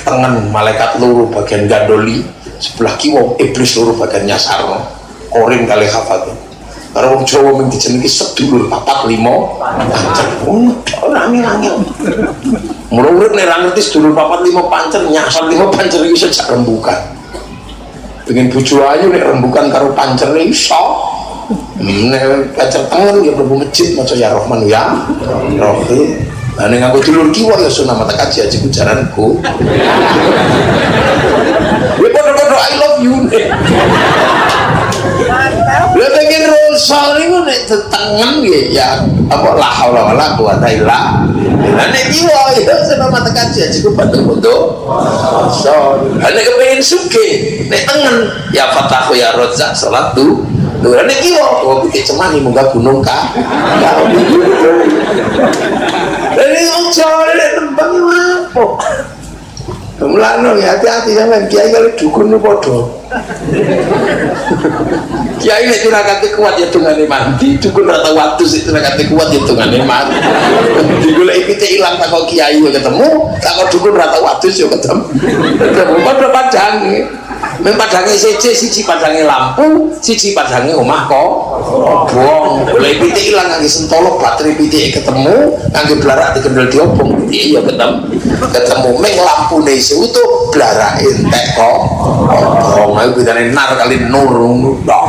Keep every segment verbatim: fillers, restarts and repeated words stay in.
tengen malaikat loro bagian gandoli, sebelah kiwa iblis loro bagian nyasarno. Korin kali hafal. Karo wong Jawa mung dijenengi sedulur papat lima pancen. Ora angel-angel. Mula urip nek ra ngerti sedulur papat lima pancen, nyasar lima pancen iki sejak rembukan. Pengen bojo ayu nek rembukan karo pancen iso. Nek pacar tengen ya mlebu masjid maca ya Rahman ya Rahim. Nah nek aku dulur kiwa ya sunah mata kaji aji ujaranku. Ya padha-padha I love you. Lha pengen rosol niku nek tengen nggih ya apa la haula wala quwata illa billah. Nek kiwa ya sunah mata kaji aji ku bantu-bantu. So, nek kepengin sugih nek tengen ya fatahu ya Razzaq salat tu. Lha nek kiwa kok iki cemani munggah gunung ka. Ini ojo nek tembang apa? Mulane hati-hati sampean kiai kali dukun niku padha. Kiai nek tirakate kuat ya dungane mati, dukun ora tau waktu sik tirakate kuat ya dungane mati. Digoleki pitik ilang tak kok kiai yo ketemu, tak kok dukun ora tau waktu yo ketemu. Padha padhang. Men padange siji siji padange lampu, siji padange omah kok obong. Golek pitik ilang ngangge sentolok baterai pitik ketemu, ngangge blarak dikendel diobong pitik ya ketemu. Ketemu meng lampune isih utuh, blarake entek kok obong. Ayo bedane nar kali nur ngono tok.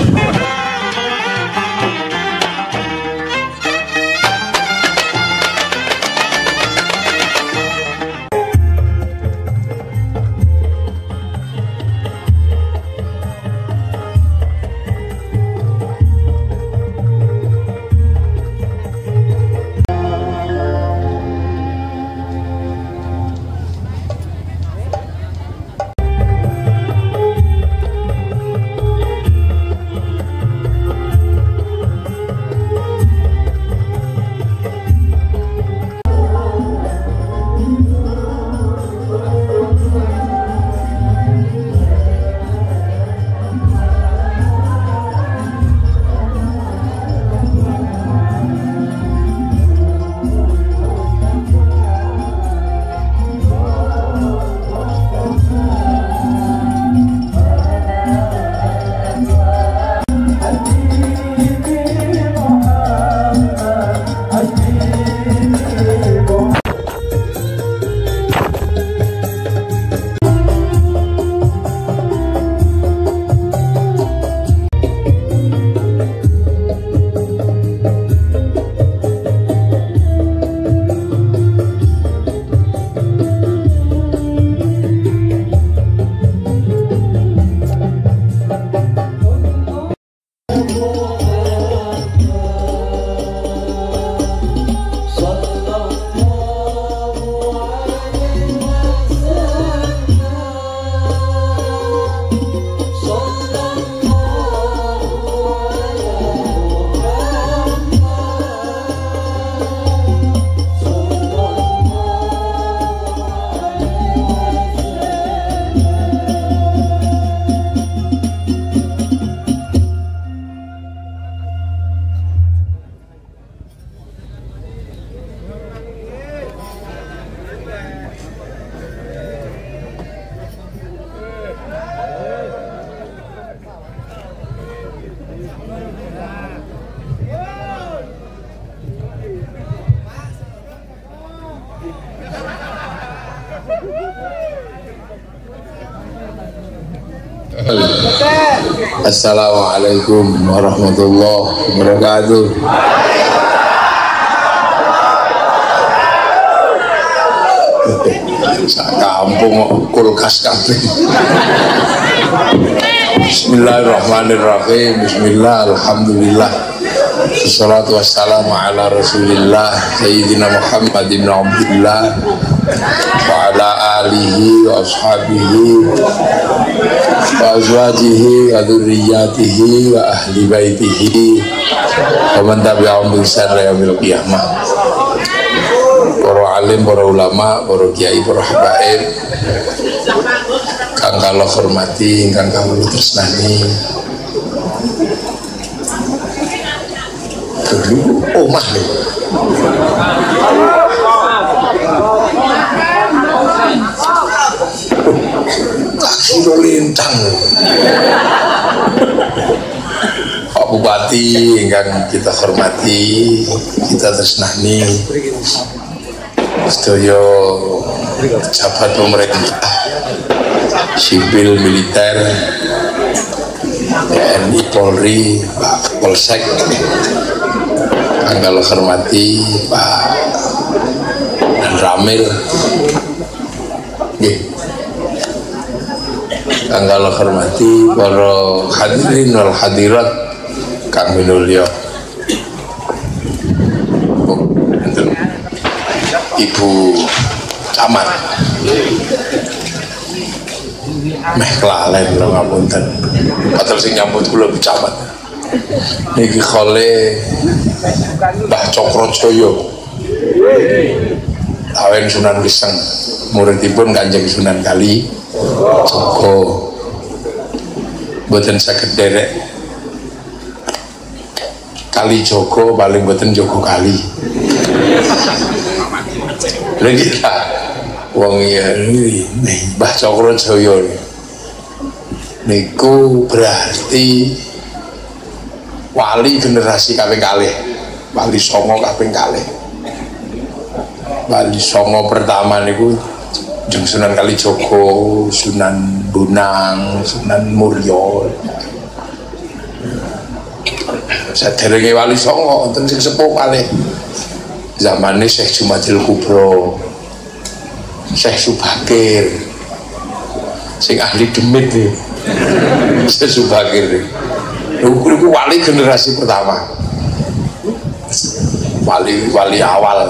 Assalamualaikum warahmatullahi wabarakatuh. Kampung kulkas kabeh. Bismillahirrahmanirrahim. Bismillah, alhamdulillah. Wassalatu wassalamu ala Rasulillah Sayyidina Muhammad ibn Abdullah wa ala alihi wa ashabihi wa azwajihi wa dzurriyyatihi wa ahli baitihi wa man tabi'ahum bi ihsan ila yaumil qiyamah. Para alim, para ulama, para kiai, para habaib kang kula hormati, kang kula tresnani. Omah nih. kira lintang. Pak Bupati ingkang kita hormati, kita tresnani, sedaya pejabat pemerintah, sipil, militer, T N I, Polri, Pak Polsek, anggal hormati Pak dan Ramil, anggal hormati para hadirin wal hadirat kang minulya, Ibu Camat, meh kelalen lho ngapunten, padahal sing nyambut kula Bu Camat. Niki khole Mbah Cokrojoyo, Awen Sunan Geseng, muridipun Kanjeng Sunan Kali Joko, mboten saged derek Kali Joko, paling mboten Joko Kali. Lha kita wong ya nih Mbah Cokrojoyo niku berarti wali generasi kaping kalih, wali songo kaping kalih. Wali songo pertama niku Jeng Sunan Kalijogo, Sunan Bonang, Sunan Mulyo. Saderenge wali songo wonten sing sepuh kalih. Zamane Syekh Jumadil Kubro, Syekh Subakir, sing ahli demit nih, Syekh Subakir nih. Itu wali generasi pertama, wali wali awal.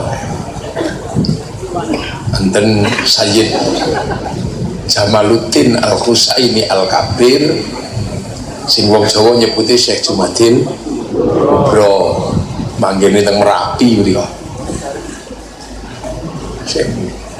Enten Sayyid Jamaluddin Al-Husaini Al-Kabir, sing wong Jawa nyebuti Syekh Jumadil Kubro, manggene teng Merapi mriko. Sing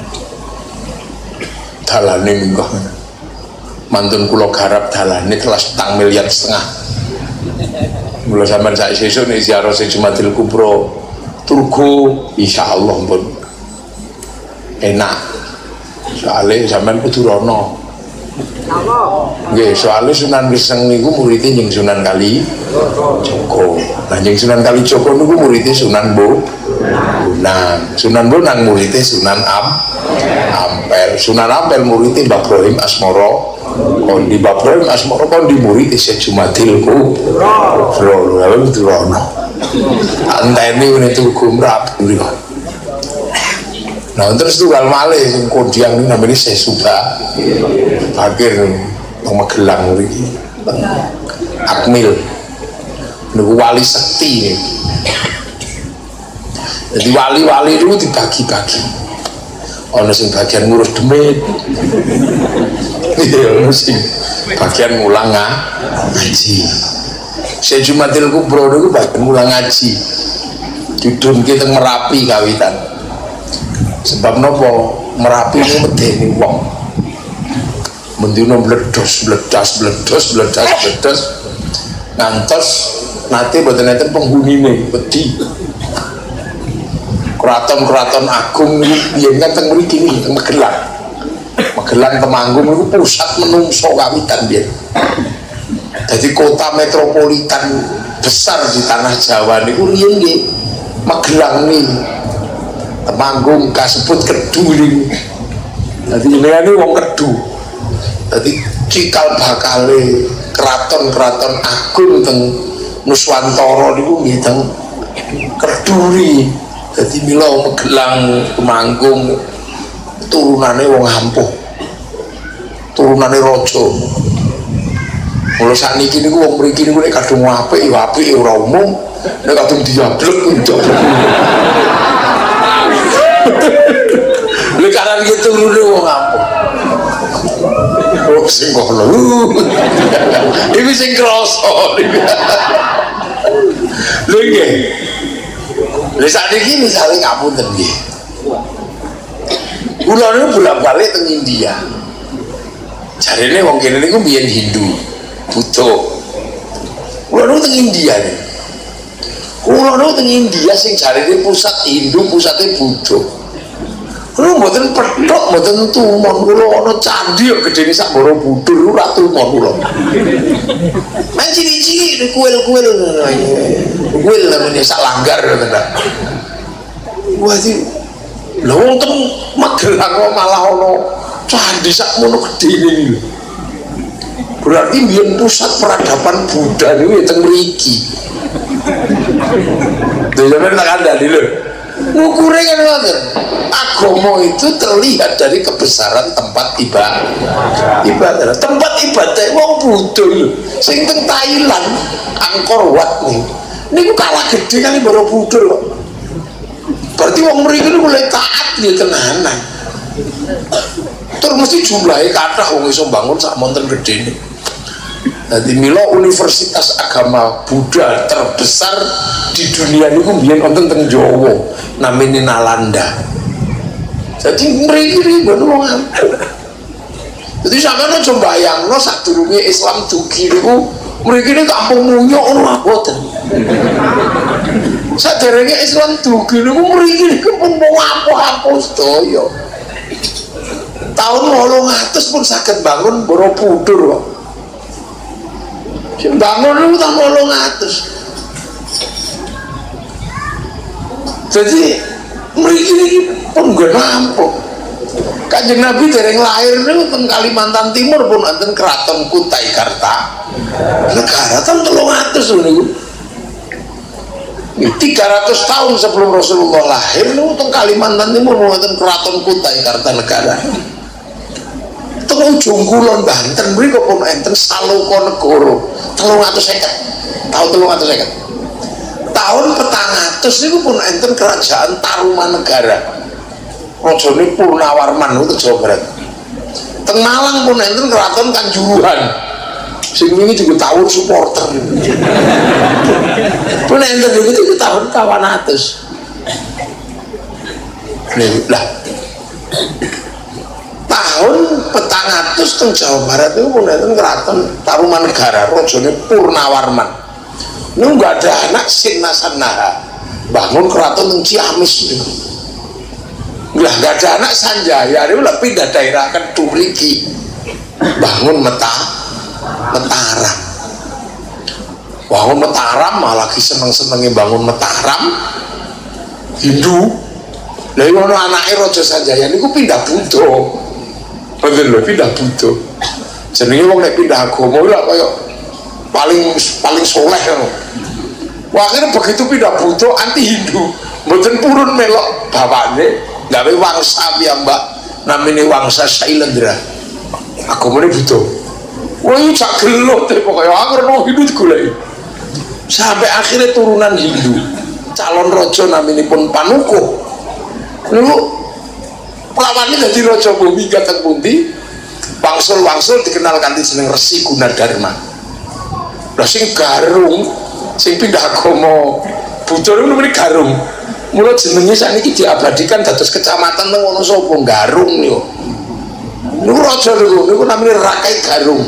dalane minggah mantun kula garap dalane kelas petang miliar setengah. Mula sampean sak sesuk nek ziarah Syekh Jumadil Kubro turgo insyaallah pun enak. Soalnya sampean kudu rono. Nggih, soalnya Sunan Geseng niku muridé ning Sunan Kali Joko. Nah, ning Sunan Kali Joko niku muridé Sunan Bo Bonang. Sunan Bonang muridé Sunan Am Ampel. Sunan Ampel muridé Mbah Ibrahim Asmara Kondi. Mbah Ibrahim Asmara Kondi muridé Syekh Jumadil Kubro. Lha kudu rono. Antene ngene tugu Merapi mriko. Nah terus tunggal malih sing kondiang ini namanya Syekh Suba Bakir teng Magelang mriki. Akmil niku wali sekti nih. Jadi wali-wali itu dibagi-bagi. Ono sing bagian ngurus demit. Ono sing bagian ngulang ngaji. Syekh Jumadil Kubro niku bagian ngulang ngaji. Didunke teng Merapi kawitan. Sebab nopo Merapi ini medeni wong mendino meledos meledas meledos meledas meledos ngantos nanti mboten enten penghunine wedi keraton-keraton agung niku yen kan teng mriki niki teng Magelang. Magelang Temanggung niku pusat menungso kawitan biyen. Jadi kota metropolitan besar di tanah Jawa niku riyen nggih Magelang niki. Temanggung kasebut Kedu ini. Jadi ini wong Kedu. Jadi cikal bakale keraton-keraton agung teng Nuswantara niku nggih teng Keduri. Jadi mila Magelang, Temanggung turunane wong ampuh. Turunane raja. Mula sakniki niku wong mriki niku nek kadung apik ya apik ora umum, nek kadung diablek njoblek. Lha karan gitu lho wong ampuh. Oh sing kono. Iki sing krasa. Lho nggih. Lha sakniki misale ngapunten nggih. Kula niku bolak-balik teng India. Jarene wong kene niku biyen Hindu, Buddha. Kula niku teng India nih. Kula niku teng India sing jarene pusat Hindu, pusate Buddha. lu mboten petok mboten tumon kula ana candhi kok gedene sak Borobudur ora tumon kula main cilik-cilik kuil-kuil kuil namanya sak langgar ngoten ta wah iki lho wonten Magelang kok malah ana candhi sak ngono gedene iki berarti biyen pusat peradaban Buddha niku teng mriki lho sampeyan tak kandhani lho ngukurnya kan ngoten agama itu terlihat dari kebesaran tempat ibadah ibadah tempat ibadah wong Buddha lho sing teng Thailand Angkor Wat nih niku kalah gede kali Borobudur kok berarti wong mriki niku mulai taat ya tenanan terus mesti jumlahnya kathah wong iso bangun sak monten gedene. Jadi mila universitas agama Buddha terbesar di dunia ini kemudian wonten teng Jawa namanya Nalanda. Jadi mriki iki mboten wong ampun. Jadi sampeyan aja mbayangno sadurunge Islam dugi niku mriki ini kampung munyuk ngono mboten. Saderenge Islam dugi niku mriki niku pun wong ampuh-ampuh sedaya. Tahun wolung atus pun saged bangun Borobudur kok. Sing bangun niku tahun wolung atus. Jadi mriki niki pun nggih nampung. Kanjeng Nabi dereng lahir niku teng Kalimantan Timur pun wonten Kraton Kutai Karta. Negara tahun telung atus niku. tiga ratus tahun sebelum Rasulullah lahir niku teng Kalimantan Timur wonten Kraton Kutai Kartanegara. Teng ujung kulon Banten mriku pun enten Saloka-negara telung atus seket. Tahun telung atus seket. Tahun petang atus niku pun enten kerajaan Tarumanegara. Rajane Purnawarman itu Jawa Barat. Teng Malang pun enten keraton Kanjuruhan. Sing ini juga tahun supporter. Pun enten itu tahun kawan atus. Lah. Tahun petang atus teng Jawa Barat itu pun enten keraton Tarumanegara. Rajane Purnawarman. Ini nggak ada anak Sinasanaha bangun keraton teng Ciamis niku. Lah nggak ada anak Sanjaya niku lek pindah daerah kan Duriki bangun Meta Mataram. Bangun Mataram malah lagi seneng-senenge bangun Mataram Hindu. Lah ngono anake Raja Sanjaya niku pindah Buddha. Bener lho pindah Buddha. Jenenge wong nek pindah agama lho kaya paling paling soleh kan. Wah, akhirnya begitu pindah Buddha anti Hindu, mboten purun melok bapakne gawe wangsa piyambak namine wangsa Sailendra. Agamane Buddha. Wah, iki sak gelut pokoke akhire nang Hindu digoleki. Sampai akhirnya turunan Hindu. Calon raja naminipun Panukuh. Niku lawane dadi raja bumi kateng pundi? Wangsul-wangsul dikenal kanthi jeneng Resi Gunadarma. Lah sing garung sing pindah agama Buddha niku namine Garung. Mula jenenge sakniki diabadikan dados kecamatan teng Wonosobo Garung niku. Niku raja niku niku namine Rakai Garung.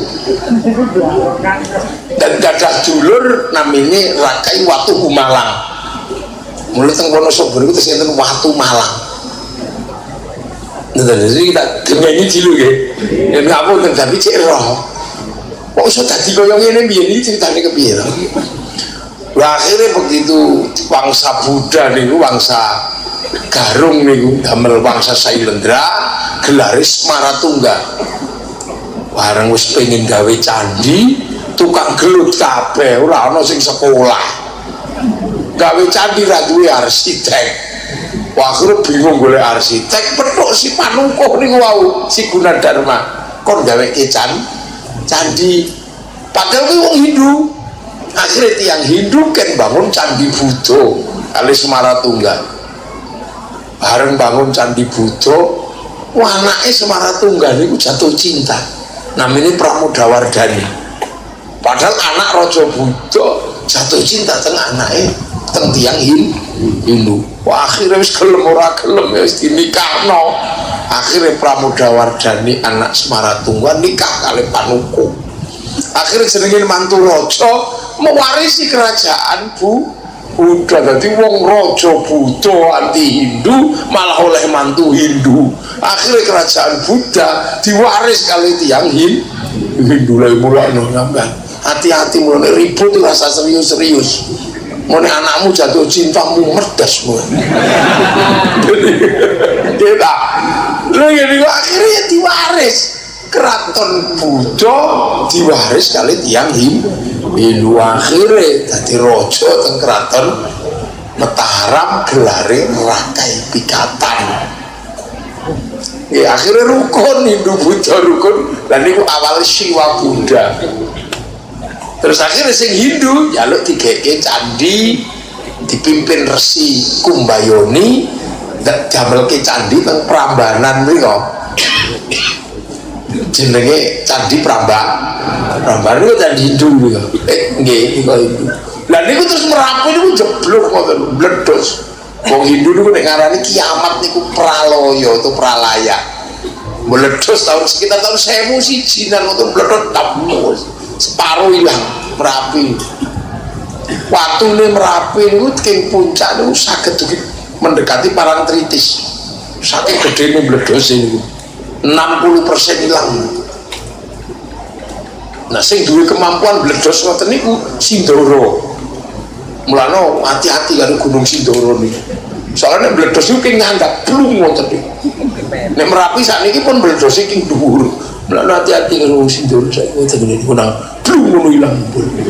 Dan gadah dulur namine Rakai Watu Gumalang. Mula teng Wonosobo niku terus enten Watu Malang. Nah, jadi kita genyanyi dulu ya. Ya ngapun tapi cek roh. Kok iso dadi kaya ngene piye iki ceritane kepiye to? Lah akhirnya begitu wangsa Buddha niku wangsa Garung niku damel wangsa Sailendra gelare Smaratungga. Bareng wis pengin gawe candi, tukang gelut kabeh ora ana sing sekolah. Gawe candi ra duwe arsitek. Wah, akhirnya bingung golek arsitek, petuk si Panukuh niku wau, si Gunadarma. Kon gawe kecan candi padahal kuwi wong Hindu. Akhirnya tiang Hindu kan bangun candi Buddha kali Semaratungga. Bareng bangun candi Buddha, wah anake Semaratungga niku jatuh cinta. Namanya Pramodawardhani. Padahal anak Raja Buddha jatuh cinta teng anake teng tiang Hindu. Wah akhirnya wis gelem ora gelem wis dinikahno. Akhirnya Pramodawardhani anak Semaratungga nikah kali Panukuh. Akhirnya jenenge mantu raja mewarisi kerajaan Bu udah dadi wong raja Buddha anti Hindu malah oleh mantu Hindu. Akhirnya kerajaan Buddha diwaris kali tiang Hindu lah mulai nambah. Hati-hati mulai ribut rasa serius-serius. Mulai anakmu jatuh cintamu merdas mulai. Kita, lo jadi akhirnya diwaris. Keraton Buddha diwaris kali tiang Hindu akhirnya jadi rojo teng keraton Mataram gelare Rakai Pikatan. Ya akhirnya rukun Hindu Buddha rukun dan itu awal Siwa Buddha. Terus akhirnya sing Hindu jaluk digeke candi dipimpin Resi Kumbayoni damel ke candi teng Prambanan mriko. Jenenge Candi Prambanan. Prambanan itu candi Hindu niku. Eh nggih niku Hindu. Lah niku terus Merapi niku jeblok ngoten meledos. Wong Hindu niku nek ngarani kiamat niku praloyo atau pralaya. Meledos tahun sekitar tahun seribu siji nang ngoten meledos tamus. Separuh hilang Merapi. Watune Merapi niku king puncak niku saged mendekati Parangtritis. Saking gedene meledos niku. enam puluh persen hilang. Nah sing duwe kemampuan bledos ngoten niku Sindoro. Mulane hati-hati karo Gunung Sindoro niku. Soalnya bledos niku king nganggap plung ngoten niku. Nek Merapi sakniki pun bledos king dhuwur. Mulane hati-hati karo Sindoro saiki ngoten niku nang plung ngono ilang.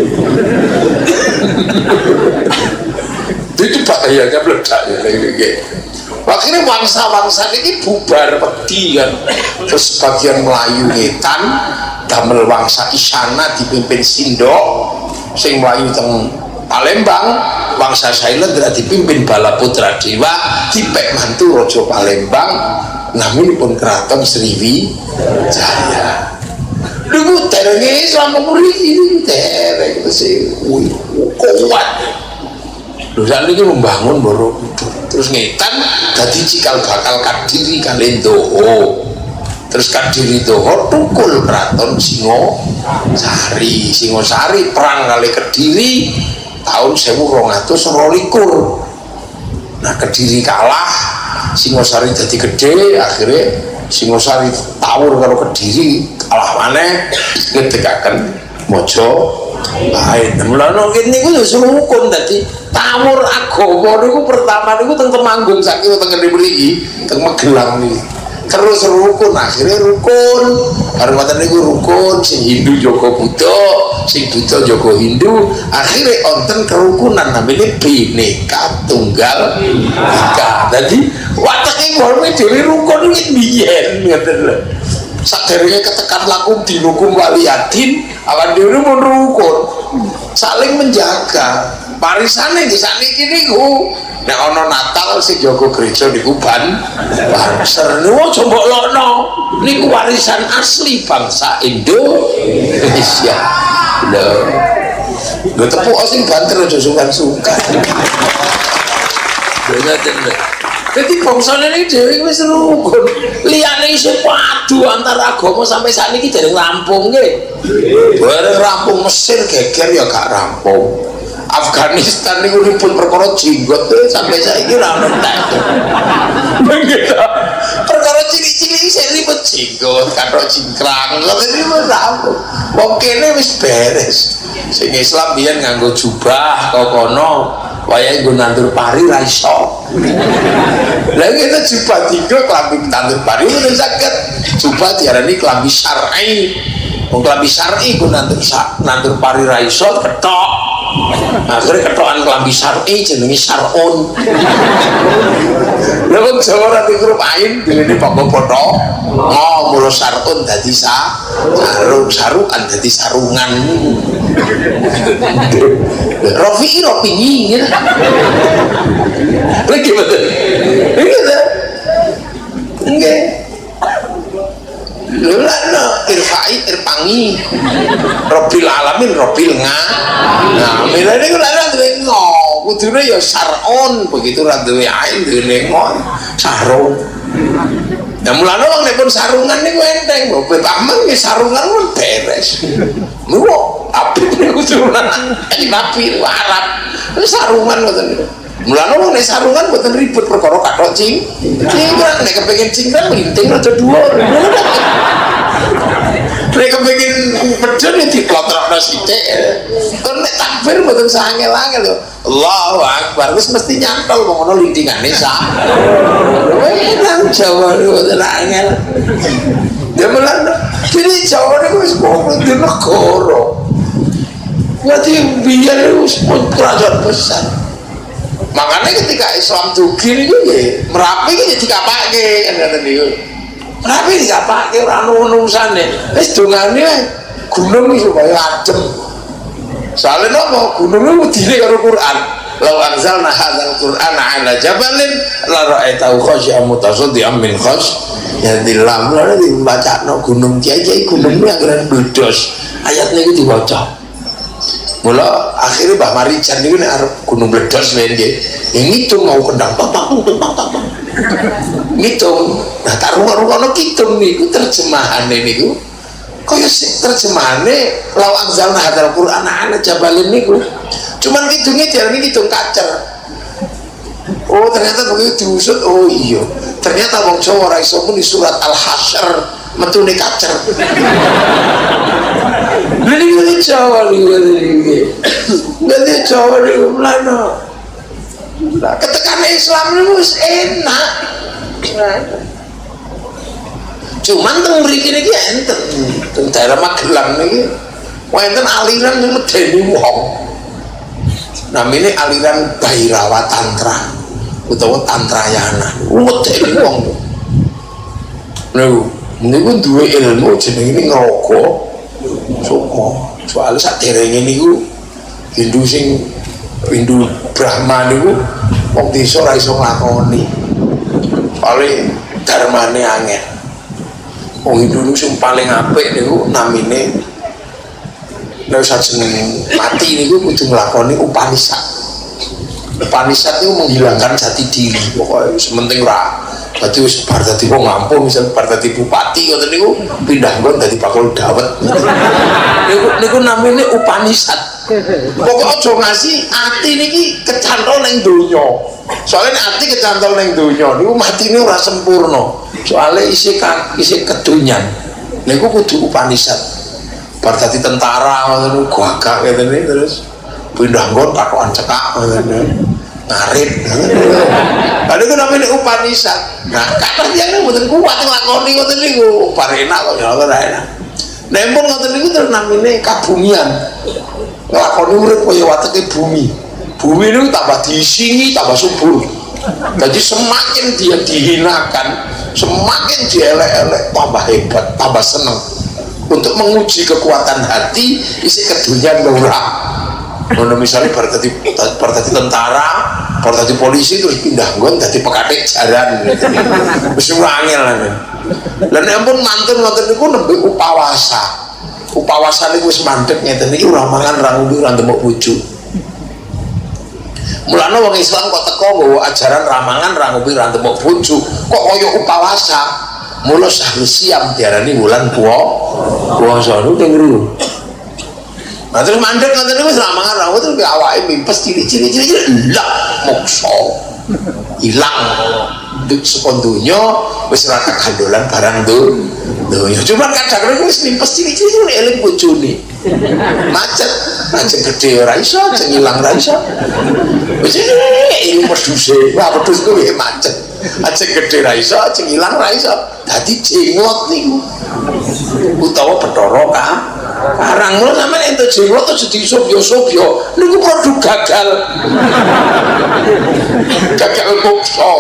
Itu bahayanya meledak ya kayak akhirnya bangsa-bangsa ini bubar peti kan. Terus sebagian Melayu ngetan damel bangsa Isana dipimpin Sindok sing Melayu teng Palembang bangsa Silent dipimpin Balaputra Dewa dipek mantu Rojo Palembang namun pun keraton Sriwijaya. Dulu terengnya selama muri ini tereng itu sih kuat. Dosa ini membangun Borobudur terus ngetan jadi cikal bakal Kadiri kalian Doho terus Kadiri Doho tukul keraton Singosari. Singosari perang kali Kediri tahun seribu dua ratus rolikur. Nah Kediri kalah Singosari jadi gede akhirnya Singosari tawur kalau Kediri kalah mana ngedekakan Mojo lain. Mulane kene niku yo rukun dadi tawur agama niku pertama niku teng Temanggung saking teng ngene mriki teng Magelang niki. Terus rukun akhirnya rukun. Karo ngoten niku rukun sing Hindu jaga Buddha, sing Buddha jaga Hindu, akhirnya wonten kerukunan namanya Bhinneka Tunggal Ika. Dadi wateke ngene dhewe rukun iki biyen ngoten lho. Saderenge ketekan lakum dinukum waliyadin awan dhewe mun rukun saling menjaga parisane di sakniki niku nek ana Natal sing jaga gereja niku ban banser niku aja mbok lokno niku warisan asli bangsa Indonesia lho lho tepuk sing banter aja sungkan-sungkan lho. Jadi bangsa ini dewi wis rukun. Liyane isih padu antara agama sampai saat ini dereng rampung nggih. Bareng rampung Mesir geger ya gak rampung. Afghanistan niku ribut perkara jenggot sampai saiki ora entek. Begitu. Perkara cilik-cilik isih ribut jenggot, kathok cingkrang, ngene wis rampung. Wong kene wis beres. Sing Islam biyen nganggo jubah kok kono. Wayang gue nandur pari raiso. Lagi kita jubah tiga kelambi nandur pari udah sakit. Jubah diarani kelambi syar'i. Wong kelambi syar'i gue nandur nandur pari raiso ketok. Akhirnya ketokan kelambi syar'i jenenge syar'un. Lah wong Jawa nanti grup ain dilene pokok foto. Oh, mulo syar'un dadi sa sarung sarukan dadi sarungan. Rofi Rofi gitu. Lagi betul. Begitu. Enggak. Lulana irfai irpangi. Robil alamin robil nga. Nah, milane ku lana duwe ngo. Kudune ya saron begitu ra duwe ain duwe ngo. Sarung. Nah mulane wong nek pun sarungan niku enteng, kok Aman nggih sarungan pun beres. Niku apik niku turunan Nabi Arab. Sarungan ngoten niku. Mulane wong nek sarungan mboten ribut perkara kathok cing. Cingkrang nek kepengin cingkrang linting rada dhuwur. Nek kepengin medhun ya diplotrokno sithik. Kon nek takbir mboten sangel-angel lho. Allahu Akbar wis mesti nyantol wong ngono lintingane sak. Nang Jawa mboten angel. Ya mulane kene Jawa niku wis pokoke di negara. Berarti biar wis kerajaan besar. Makanya ketika Islam dugi niku nggih Merapi iki dikapake kan ngoten niku. Merapi dikapake ora ono urusane. Wis dongane gunung iki supaya adem. Soale napa gunung niku wedine karo Quran. Law anzalna hadzal Qur'ana 'ala jabalin la ra'aitahu khashi'an mutasaddian min khasyatillah. Lha dibacakno gunung kiai-kiai gunung niku anggere bledos. Ayat niku diwaca. Mula akhirnya Mbah Marijan niku nek arep gunung bledos men nggih. Ngitung mau kendang tak tak tak tak. Ngitung. Nah tak rungo-rungono kitung niku terjemahane niku. Kaya sing terjemahane law anzalna hadzal Qur'ana 'ala jabalin niku. Cuman ngitungnya diarani ngitung kacer. Oh ternyata begitu diusut. Oh iya. Ternyata wong Jawa ora iso muni surat Al-Hasyr metune kacer. Lha iki Jawa iki. Lha Jawa iki mlano. Lah ketekane Islam niku wis enak. Cuman teng mriki niki enten teng daerah Magelang niki wonten aliran sing medeni wong. Namanya aliran Bhairawa Tantra utawa Tantrayana. Medeni wong. Lho, niku duwe ilmu jenenge ngrogo. Sukma. Soale saderenge niku Hindu sing Hindu Brahma niku wong desa ora iso nglakoni. Soale dharmane angel. Wong Hindu niku sing paling apik niku namine nek sajeneng mati niku kudu nglakoni Upanisad. Upanisad niku menghilangkan jati diri. Pokoke sementing ora dadi wis bar dadi wong ngampung, misal bar dadi bupati ngoten niku pindah nggon dadi bakul dawet. Niku niku namine Upanisad. Pokoke aja ngasih ati niki kecantol ning donya. Soale nek ati kecantol ning donya niku matine ora sempurna. Soale isih isih kedonyan. Niku kudu Upanisad. Bar dadi tentara ngoten niku gagak ngene terus pindah nggon patokan cekak ngoten. Ngarit. Lha niku namine Upanisad. Nah, kathah tiyang mboten kuat nglakoni ngoten niku. Bar enak kok ya ora enak. Nek pun ngoten niku terus namine kabumian. Nglakoni urip kaya wateke bumi. Bumi niku tambah diisingi tambah subur. Jadi semakin dia dihinakan, semakin dielek-elek tambah hebat, tambah seneng. Untuk menguji kekuatan hati isi kedunyan ora. Ngono misalnya bar dadi bar dadi tentara, bar dadi polisi terus pindah nggon dadi pekatik jaran. Wis ora angel. Lah nek ampun mantun ngoten niku nembe upawasa. Upawasa niku wis mandeg ngeten iki ora mangan ra ngombe ora ndemok bojo. Mulane wong Islam kok teko nggawa ajaran ra mangan ra ngombe ra ndemok bojo, kok kaya upawasa. Mula sahru siam diarani wulan puasa niku teng ngriku. Nah terus mandek ngoten niku sak mangan ra terus awake mimpes ciri-ciri ciri lah moksa. Ilang nduk saka donya wis ora kagandolan barang donya. Cuma kadang-kadang wis mimpes ciri-ciri eling bojone. Macet, macet gede ora iso, sing ilang ora iso. Wis iki peduse, wah pedus kuwi macet. Aceh gede ra iso, aceh ilang ra iso. Dadi jenglot niku. Utawa Bathara ka Karang lho sampeyan ento jenglot terus disubyo-subyo. Niku produk gagal. Gagal moksa.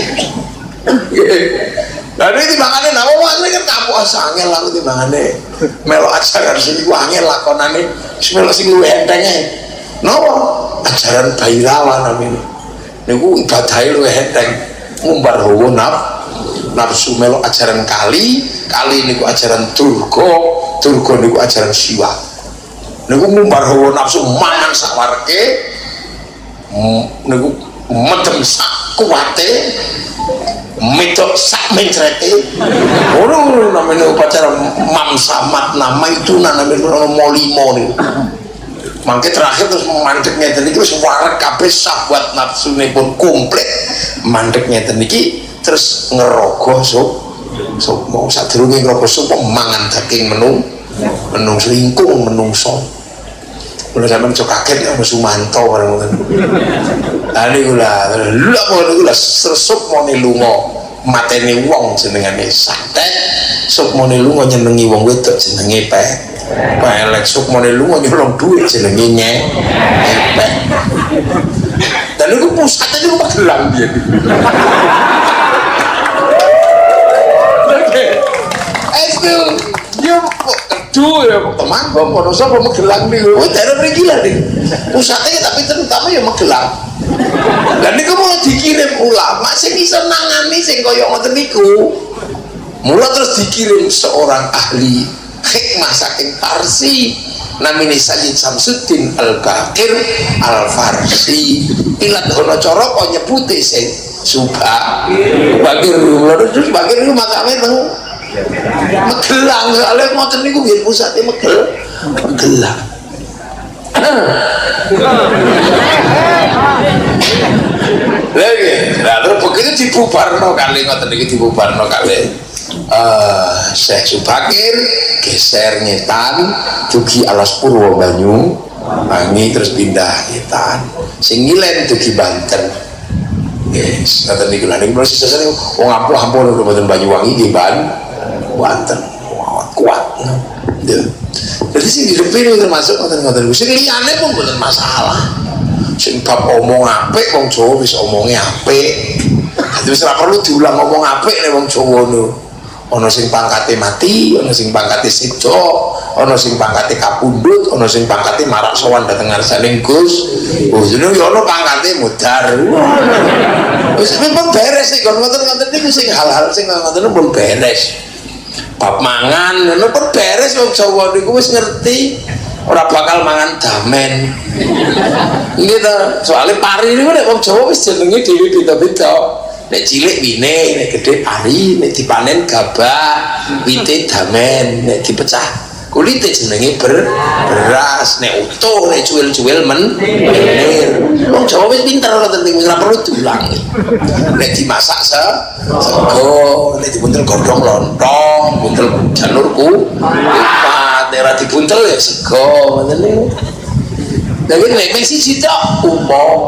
Lah iki timbangane napa wae kan kapok angel aku timbangane. Melok ajaran sing iku angel lakonane, semelo sing luwih enteng ae. Napa? Ajaran Bhairawa namine. Niku ibadahe luwih enteng. Ngumbar hawa naf nafsu melok ajaran kali kali niku ajaran Durga Durga niku ajaran Siwa niku ngumbar hawa nafsu mangan sawarke niku medem sak kuwate medok sak mencrete ngono namanya upacara mamsamat nama itu namanya molimo nih mangke terakhir terus mandek ngeten iki wis wareg kabeh sahabat nafsune pun komplit mandek ngeten iki terus ngerogoh sup sup mau sadurunge ngerogoh sup mangan daging menung menung selingkung menungso mulai sampean cok kaget ya Sumanto bareng ngoten lha niku lha lha niku lha sesup mone lunga mateni wong jenengane santet sup mone lunga nyenengi wong wedok jenenge pe pelek sup mone lunga nyolong duit jenenge nyepek dan niku pusate niku Magelang biyen itu yo kedu ya teman kok ono sapa Magelang niku oh daerah mriki lho niku pusate tapi terutama ya Magelang dan niku mau dikirim ulama sing iso nangani sing kaya ngoten niku mula terus dikirim seorang ahli hikmah saking Parsi namine Sayyid Samsuddin Al-Baqir Al-Farsi ilat ono cara kok nyebute sing Subha Bakir terus Bakir niku makame teng Magelang soalnya ngoten niku biyen pusate Megel Magelang lagi lalu begitu dibubarno kali ngoten niki dibubarno kali uh, Syekh Subakir geser nyetan dugi Alas Purwo Banyu Wangi terus pindah nyetan sing ngilen dugi Banten yes ngoten niku lha niku proses sesane wong ampuh-ampuh lho mboten Banyuwangi nggih Ban Banten kuat jadi sing direpin termasuk ngoten-ngoten sing liyane pun mboten masalah sing bab omong apik wong Jawa wis omonge apik dadi wis ora perlu diulang ngomong apik nek wong Jawa ngono ana sing pangkate mati ana sing pangkate sedo ana sing pangkate kapundhut ana sing pangkate marak sowan dhateng ngarsane Gus oh jenenge yo ana pangkate mudhar wis pun beres iki ngoten-ngoten niku sing hal-hal sing ngoten pun beres bab mangan ngono pun beres wong Jawa niku wis ngerti ora bakal mangan damen nggih to soalnya pari niku nek wong Jawa wis jenenge dhewe beda-beda nek cilik wine nek gedhe pari nek dipanen gabah wite damen nek dipecah kulite jenenge ber beras nek utuh nek cuwil-cuwil men menir wong Jawa wis pinter ngoten niku ora perlu diulang nek dimasak se sego nek dibuntel godhong lontong buntel janurku kupat nek ora dibuntel ya sego ngoten niku tapi nek mung siji tok umum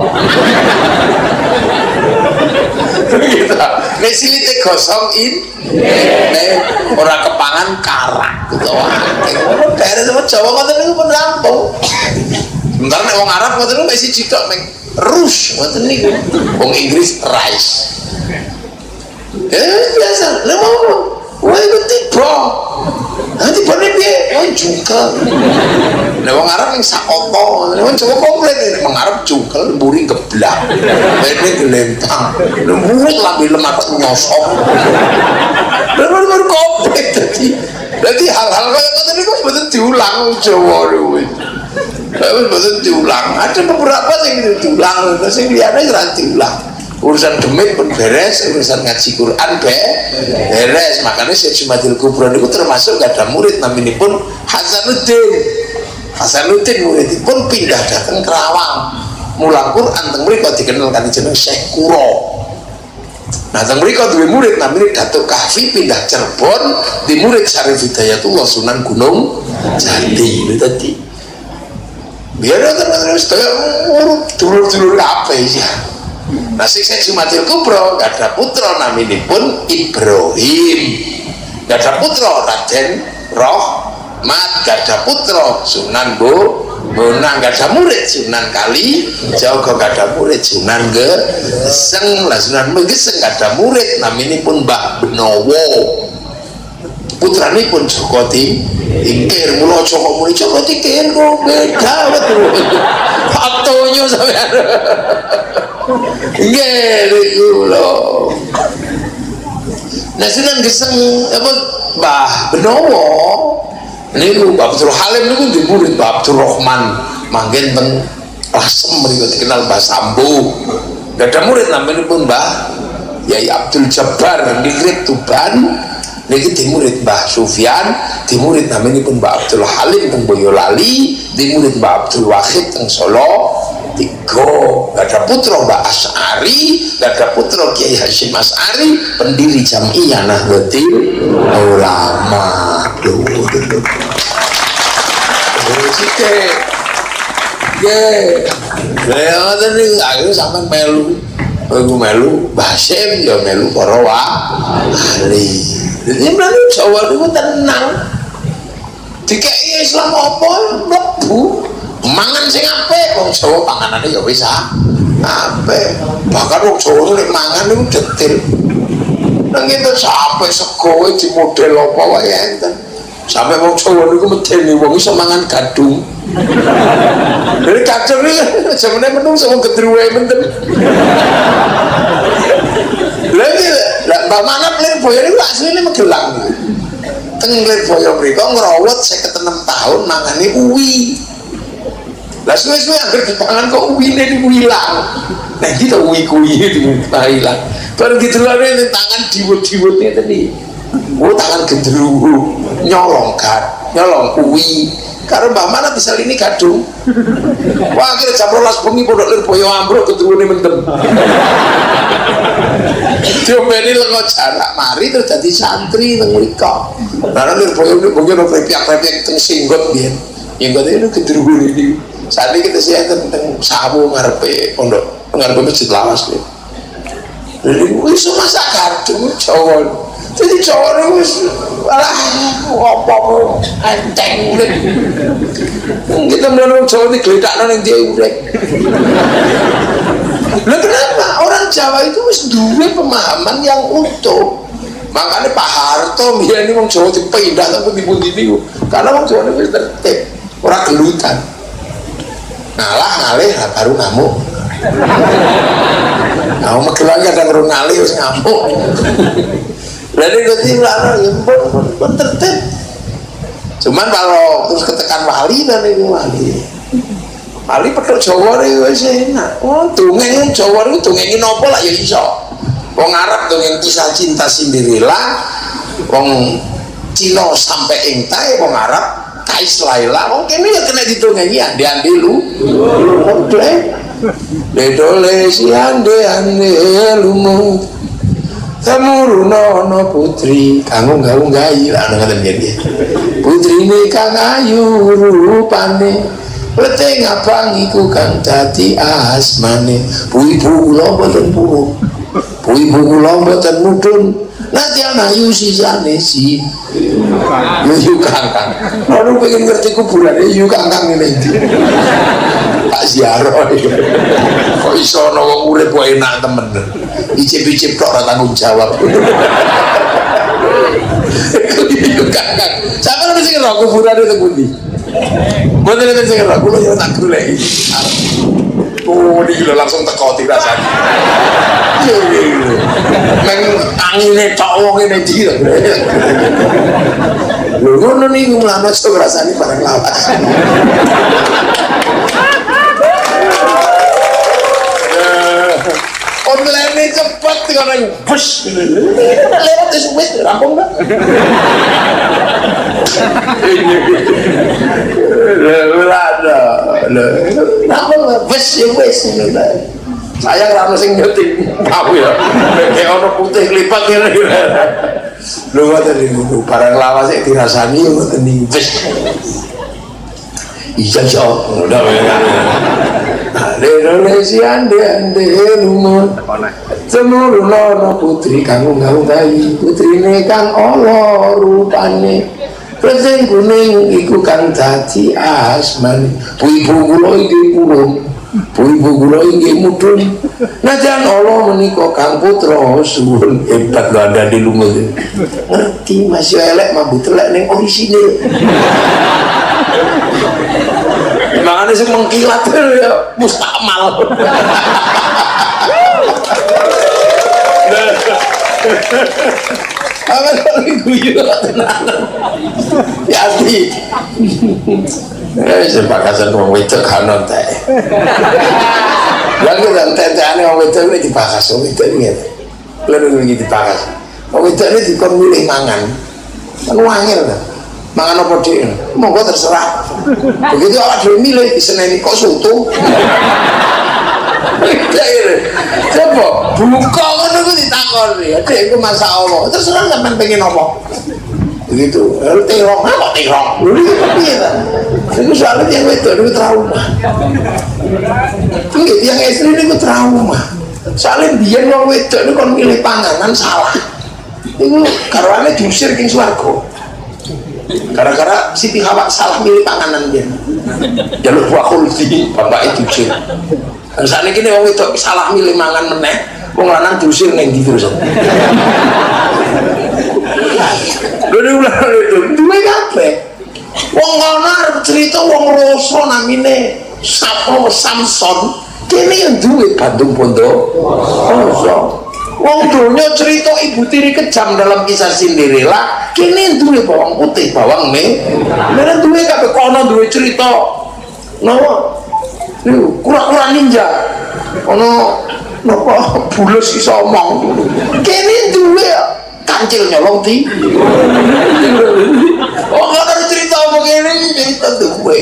gitu nek silite gosong in nek ora kepangan karak gitu wae beres sama Jawa ngoten niku pun rampung sementara nek wong Arab ngoten niku mesti siji tok meng rush ngoten niku wong Inggris rice eh biasa lha mau wae ku tiba nanti bane piye oh jungkel nek wong Arab ning sakoto nek wong Jawa komplit nek wong Arab jungkel mburi geblak bene gelempang mburi lambe lemak nyosok baru-baru komplit dadi dadi hal-hal kaya ngoten niku mboten diulang Jawa niku wis mboten diulang ada beberapa sing diulang sing liyane ora diulang urusan demit pun beres urusan ngaji Quran be beres makanya Syekh Jumadil Kubro itu termasuk gak ada murid namanya pun Hasanuddin Hasanuddin murid pun pindah datang Kerawang mulang Quran teng mriko dikenal kan jeneng Syekh Kuro nah teng mriko duwe murid namanya Datuk Kahfi pindah Cirebon di murid Syarif Hidayatullah Sunan Gunung Jati itu tadi biar teman-teman sedaya urut dulur-dulur apa ya nah si Syekh Jumadil Kubro gak ada putra namanya pun Ibrahim gak ada putra Raden Rohmat gak ada putra Sunan Bo Bonang gak ada murid Sunan Kali Jogo gak ada murid Sunan Geseng lah Sunan Geseng gak ada murid namanya pun Mbah Benowo putra ini pun Joko Tingkir mula Joko muni Joko Tingkir kok beda betul faktonya sampean nggih niku lho nah Sunan Geseng apa Mbah Benowo niku Mbah Abdul Halim niku di murid Mbah Abdul Rahman manggen teng Lasem mriku dikenal Mbah Sambu gak ada murid namanya pun Mbah Yai Abdul Jabbar Ningrit Tuban niki dimurid Mbah Sufyan, dimurid namanya pun Mbah Abdul Halim teng Boyolali, dimurid Mbah Abdul Wahid teng Solo. Tiga, gak ada putra Mbah Asy'ari, gak ada putra Kiai Hasyim Asy'ari, pendiri Jam'iyah Nahdlatul Ulama. Duh, duh, duh. Sike. Ye. Lha tadi aku sampean melu. Aku melu Mbah Hasyim ya melu para wali. Jadi melu Jawa niku tenang. Dikeki Islam apa mlebu. Mangan sing apik, wong Jawa panganane ya wis apik. Bahkan wong Jawa nek mangan niku detail. Nang itu sampai sego di model apa wae enten. Sampai wong Jawa niku medeni wong iso mangan gadung. Dari kacang iki jamane menungso wong gedruwe menten. Lagi lah Mbak Manap Lirboyo niku asline Magelang. Teng Lirboyo mriku ngrawet seket enam tahun mangane uwi. Lah suwe-suwe anggar dipangan kok uwine niku ilang. Nah iki to uwi kuwi ilang. Bareng didelone tangan diwut-diwut ngeten iki. Oh tangan gendruwo nyolong kan, nyolong uwi. Karo Mbah Mana bisa ini gadung. Wah akhirnya jam rolas bengi pondok Lirboyo ambruk keturunan mentem. Diomeni lengo jarak mari terus jadi santri teng mriko. Lah Lirboyo niku mungkin repiak-repiak teng singgot biyen. Singgot itu gendruwo iki. Saat ini kita siap tentang sabu ngarepe pondok ngarepe masjid lawas nih. Jadi wis masak gadung Jawa. Jadi Jawa wis alah apa enteng. Kita mlayu Jawa iki gledakno ning dia urip. Lah kenapa orang Jawa itu wis duwe pemahaman yang utuh. Makanya Pak Harto biyen wong Jawa dipindah tapi dipundi niku. Karena wong Jawa wis tertib, ora gelutan. Ngalah ngalih baru ngamuk. Nah, Magelang kadang baru ngalih wis ngamuk. Lalu nanti lana ya pun tertib. Cuman kalau terus ketekan wali dan ini wali. Wali pedok Jawa iki wis enak. Oh, dongeng Jawa iki dongengin apa lah ya iso. Wong Arab dongeng kisah cinta Cinderella, wong Cina sampai entai wong Arab Kais Laila, oh kene ya kena ditongengi ande ande lu, lu ledole si ande ande lumu, temuruna no putri, kamu nggak unggai lah nggak terjadi. Putri ini kang ayu rupane, leteng abang iku kang dadi asmane, bu-ibu kula mboten purun, bu-ibu kula mboten mudun. Nanti anak ayu sisane si yu kangkang. Orang pengen ngerti kuburan yu kangkang ini. Tak ziarah. Kok iso ana wong urip kok enak temen. Icip-icip tok ora tanggung jawab. Yu kangkang. Sampeyan mesti ngerti kuburan itu pundi. Mboten enten sing ngerti kula yo tak goleki. Oh, ini langsung teko dirasani. Neng angine tok wong ngene iki lho. Lho ngono niku mlamat sok rasane bareng lawas. Online cepet kono bus. Lewat wis wis rampung dah. Lada. Rampung wis wis. Saya ora ono sing nyeting tahu ya. Nek ono putih klipat ngene. Lho ngoten niku barang lawas iki dirasani ngoten niku. Wis. Iya yo, udah ya. Indonesia ande ande lumut. Semuruna putri kang unggal-unggai, putrine kang ala rupane. Presing kuning iku kang dadi asmane. Bu-ibu kula iki purun. Bu-ibu kula inggih mudhun. Najan Allah menika kang putra suwun hebat lho Anda di lumut. Ngerti masih elek mambu telek ning orisinil. Makanya sih mengkilat ya mustakmal. Apa lagi guyu ya di eh sepakasan wong wedok kanon teh lagi dan tete ane wong wedok ini dibahas wong wedok ini Lalu iki dipakas. Kok wedane dikon milih mangan. Kan wangil kan. Mangan apa dhek? Monggo terserah. Begitu awak dhewe milih diseneni kok soto. Coba buka ngono ku ditakoni. Dek iku masak apa? Terserah sampean pengen apa. Begitu. Terong apa terong? Lho iki piye ta? Iku soalnya yang wedok niku trauma. Iki yang istri niku trauma. Soalnya biyen wong wedok niku kon milih panganan salah. Iku karwane diusir king swarga. Gara-gara Siti Hawa salah milih panganan dia. Jaluk buah khuldi, bapaknya diusir. Saat ini wong wedok salah milih mangan meneh, wong lanang diusir neng gitu terus. Lha ulah itu duwe kabeh. Wong ngono arep cerita wong Roso namine Sapo Samson, kene yang duwe Bandung Bondo. Roso. Wong donya cerita ibu tiri kejam dalam kisah Cinderella, kene duwe bawang putih, bawang merah. Mereka duwe kabeh kono duwe cerita. Nawa kura-kura ninja ono napa bulus iso omong kene duwe kancil nyolong di oh ada cerita apa kene cerita duwe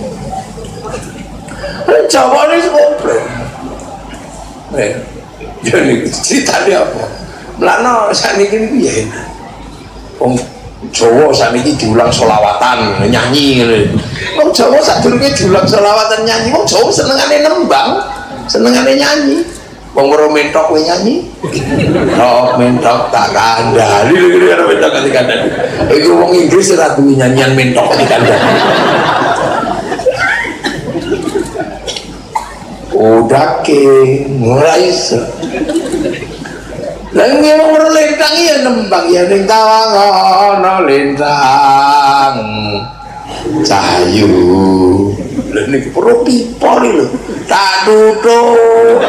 Jawa ini komplek eh jadi ceritanya apa melana saat ini piye wong Jawa saat ini diulang solawatan nyanyi wong Jawa saat dulu diulang solawatan nyanyi wong Jawa senengane nembang senengane nyanyi wong baru mentok we nyanyi oh mentok tak kandali lho kira mentok tak kandali itu wong Inggris ratu nyanyian mentok tak kandali udah ke mulai lan ngomong ora lintang ya nembang ya ning tawang ana lintang cahayu lha niki perlu pipo lho tak tutuk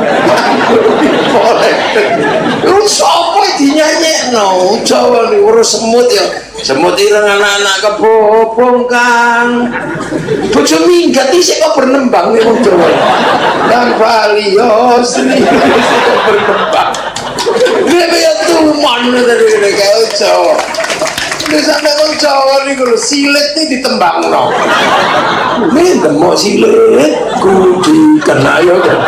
lu sapa dinyanyekno Jawa ni urus semut ya semut ireng anak-anak kebobong kan bojo minggat isih kok bernembang ning wong Jawa dan Bali yo seni kok bernembang Lebe ya tuman dari negara Jawa. Ini sampai orang Jawa ini kalau silet ini ditembang no. Ini mau silet, kudu kena ya kan.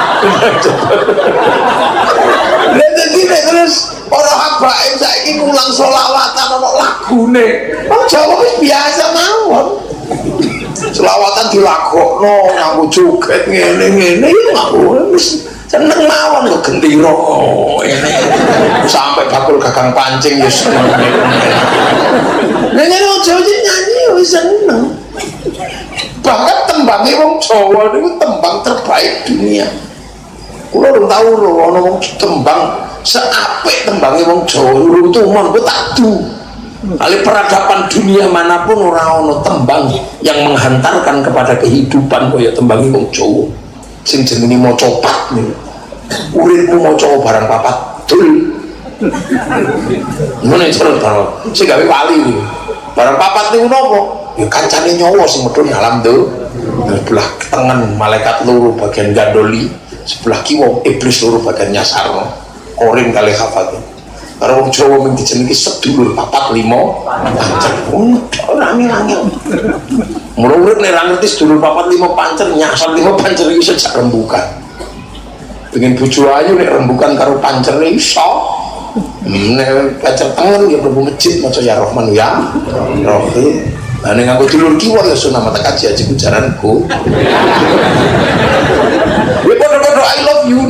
Lihat ini terus orang habaib saya ini ngulang solawatan orang lagu nih. Orang Jawa itu biasa mawon. Selawatan dilakokno, ngaku joget ngene-ngene ya ngaku seneng mawon kok gendiro ini sampai bakul gagang pancing ya seneng nyanyi wong Jawa nyanyi ya seneng bahkan tembangnya wong Jawa itu tembang terbaik dunia kula belum tahu loh ada wong tembang seapik tembangnya wong Jawa lu itu mon gue takdu kali peradaban dunia manapun orang ono tembang yang menghantarkan kepada kehidupan kaya tembangnya wong Jawa sing jenenge mau copat nih uripmu mau coba barang papat dul mana yang sering barang sing gawe wali nih barang papat nih nopo ya kancane nyawa sing medun alam tuh sebelah tangan malaikat luru bagian gandoli sebelah kiwa iblis luru bagian nyasarno korin kali hafat karena wong Jawa mung dijenengi sedulur papat limo pancen ora angel-angel mula urip nek ra ngerti sedulur papat limo pancen nyasar limo pancen iki sejak rembukan pengen bojo ayu nek rembukan karo pancen iso nek pacar tengen ya mlebu masjid maca ya Rahman ya Rahim lah nek nganggo dulur kiwa ya sunah mata kaji aji ujaranku ya padha-padha I love you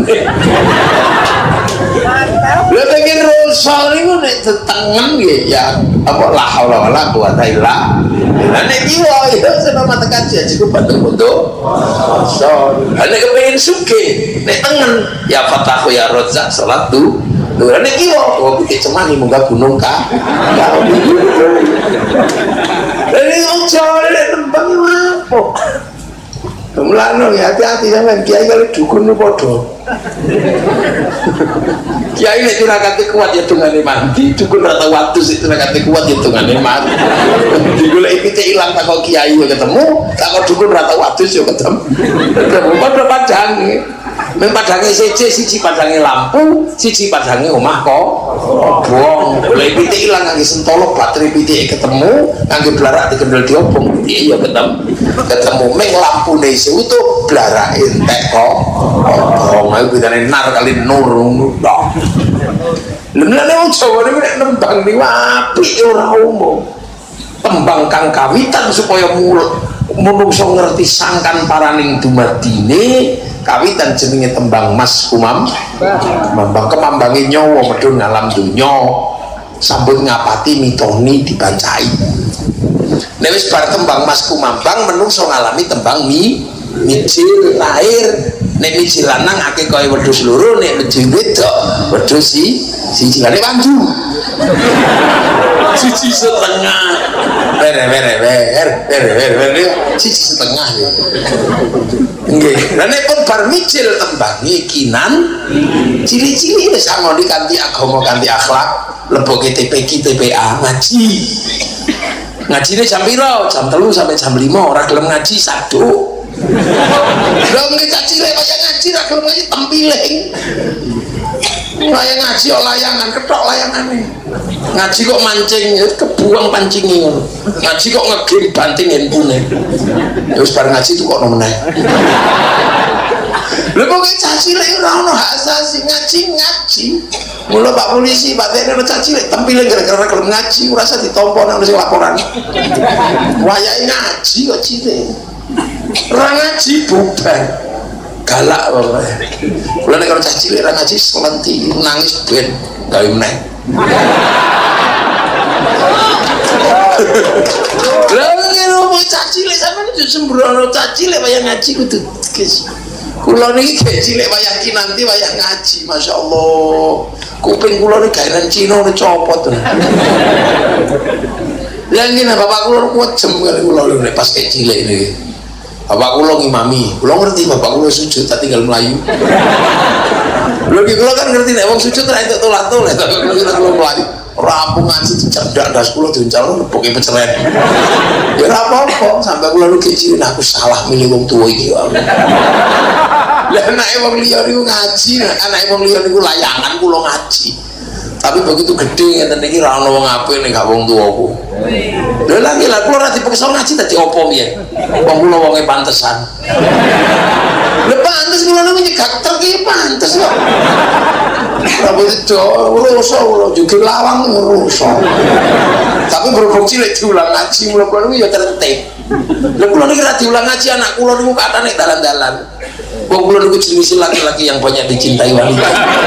lha pengen rusol niku nek tetengen nggih ya apa la haula wala quwata illa billah nek jiwa ya seneng mata kaji aja ku bantu-bantu so nek kepengin sugih nek tengen ya fatahu ya razzaq salat tu lho nek jiwa kok iki cemani munggah gunung ka karo ini wong Jawa nek tembang apa Mulano ya hati-hati sampean kiai kalau dukun itu podo kiai nek tirakate kuat ya dungane mandi dukun rata waktu sik tirakate kuat ya dungane mati digoleki pitik ilang tak kok kiai ketemu tak kok dukun rata waktu yo ketemu ketemu padha padang Ming padange siji siji padange lampu, siji padange omah kok. Obong, golek pitik ilang ngangge sentolo baterai pitik ketemu, ngangge blarak dikendel diobong, pitik ya ketemu. Ketemu ming lampune isih utuh, blarake entek kok. Obong, ayo bedane nar kali nur ngono tok. Lha wong Jawa niku nek nembang niku apik ora umum. Tembang kang kawitan supaya mulut menungso ngerti sangkan paraning dumadine kawitan jenenge tembang Mas Kumam Mambang kemambange nyawa medhun ngalam donya sambut ngapati mitoni dibancai. Nek wis bar tembang Mas Kumambang menungso ngalami tembang mi mijil lahir. Nek mijil lanang akeh kaya wedhus loro, nek mijil wedok wedhus si siji lane wanju. Siji setengah. Wer wer wer wer wer wer siji setengah ya. Nggih, lan nek pun bar mijil tembange kinan cili-cili wis ngoni kanthi agama kanthi akhlak, leboke T P K T P A ngaji. Ngajine jam piro? Jam telu sampai jam lima, ora gelem ngaji saduk. Lha nggih cacile kaya ngaji ra gelem ngaji tempiling. Wayang ngaji kok layangan, ketok layangane. Ngaji kok mancing, kebuang pancinge ngono. Ngaji kok ngegir banting handphone. Ya wis bar ngaji tuh kok ono meneh. Lha kok caci lek ora ono hak asasi ngaji ngaji. Mula Pak Polisi, Pak Tni ono caci lek tempiling gara-gara gelem ngaji, ora usah ditampa nang sing laporan. Wayahe ngaji kok cilik. Ora ngaji bubar. Galak pokoknya. Kula nek karo cah cilik ra ngaji selenti nangis ben gawe meneh. Lah ngene wong cah cilik sampeyan aja sembrono cah cilik wayah ngaji kudu guys. Kula niki gek cilik wayah ki nanti wayah ngaji, masyaallah. Kuping kula niki gawean Cina copot. Lah ngene bapak kula kujem kali kula nek pas kek cilik niki. Bapak kula ngimami, kula ngerti bapak kula sujud tak tinggal melayu. Lho iki kula kan ngerti nek wong sujud ra entuk tolat-tolat, kula melayu. Rampung ngaji cedak ndas kula diuncal leboke peceren. Ya ora apa-apa, sampe kula lu kecil aku salah milih wong tuwa iki kok. Lah anake wong liya niku ngaji, anake wong liya niku layangan kula ngaji. Tapi begitu gede ngeten iki ra ono wong apik nek gak wong tuwaku. Lha lagi lah kula ra dipaksa ngaji dadi apa piye? Wong kula wonge pantesan. Lha pantes kula niku nyegak truk iki pantes kok. Tapi itu rusak kula juga lawang rusak. Tapi berhubung cilik diulang ngaji mula kula niku ya tertib. Lha kula niki ra diulang ngaji anak kula niku katane dalan-dalan. Wong kula niku jenis laki-laki yang banyak dicintai wanita.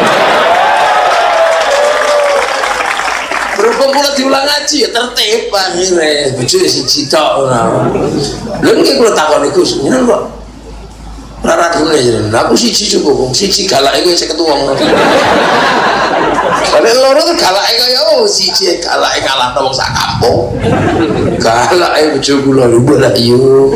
Berhubung kula diulang ngaji ya tertib akhirnya bojo siji tok ngono. Lha niki kula takoni Gus, ngene kok. Ora dene jeneng. Aku siji cukup, wong siji galake kowe seket wong. Kalau loro tuh galake kaya oh siji galake kalah wong sak kampung. Galake bojo kula lho yo.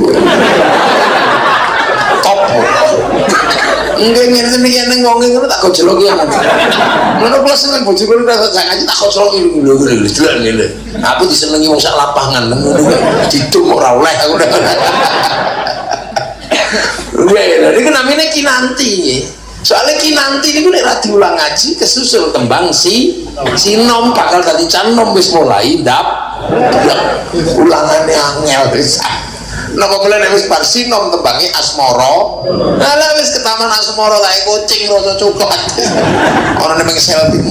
Top. Enggak ngene iki nang wong ngono tak gojloki ngono. Ngono kula seneng bojo kula tak ngaji tak gojloki lho lho delok ngene. Aku disenengi wong sak lapangan ngono didum ora oleh aku. Lha iki namine kinanti. Soalnya kinanti niku nek ra diulang ngaji kesusul tembang si sinom bakal dadi canom wis mulai ndap. Ulangane angel pisan. Napa kula nek wis bar sinom tembange asmara. Lah wis ke taman asmara tae kucing rasa coklat. Ora nek selfie.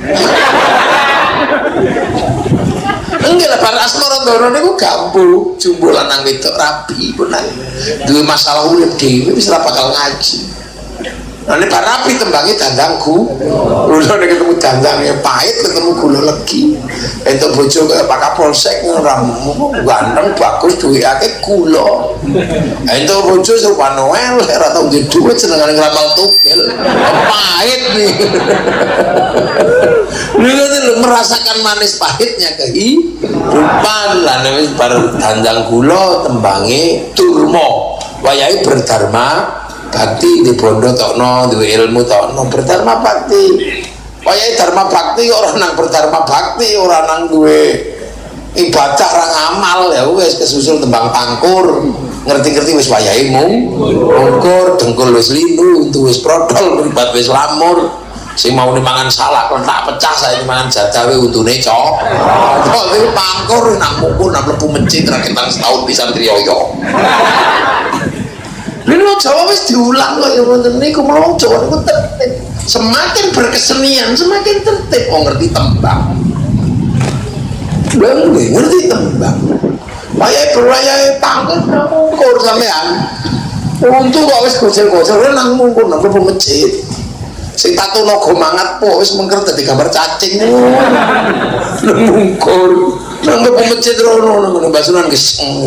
Enggak lah, para asmara ndoro niku gampul, jumbo lanang wedok rapi benar. Duwe masalah urip dhewe wis ora bakal ngaji. Nah ini Pak Rapi tembangi dandangku. Udah nek ketemu dandangnya pahit, ketemu gula legi. Entuk bojo kaya Pak Kapolsek ramu ganteng bagus duwe akeh gula. Entuk bojo serupa Noel, ora tau duwe duit senengane ngramal tugel. Pahit nih. Lu merasakan manis pahitnya kehidupan. Lah nek bar dandang gula tembange Durma. Wayahe berdharma bakti di bondo tokno duwe ilmu tokno berdharma bakti. Wayahe dharma bakti ora nang berdharma bakti, ora nang duwe ibadah ra ngamal ya wis kesusul tembang tangkur. ngerti-ngerti wis wayahe mung mungkur dengkul wis linu untu wis prodol mripat wis lamur sing mau mangan salak tak pecah saya mangan jadawe untune cok kok iki pangkur nak mungkur nak mlebu masjid ra ketang setahun pisan triyoyo lho Jawa wis diulang kok ya ngoten niku mula Jawa niku tertib semakin berkesenian semakin tertib oh ngerti tembang lho ngerti tembang wayahe berwayahe pangkur mungkur sampean untu kok wis gojel-gojel nang mungkur nang mlebu masjid sing tatuno gomangat po wis mengker dadi gambar cacing mungkur nang mlebu masjid rono nang basunan geseng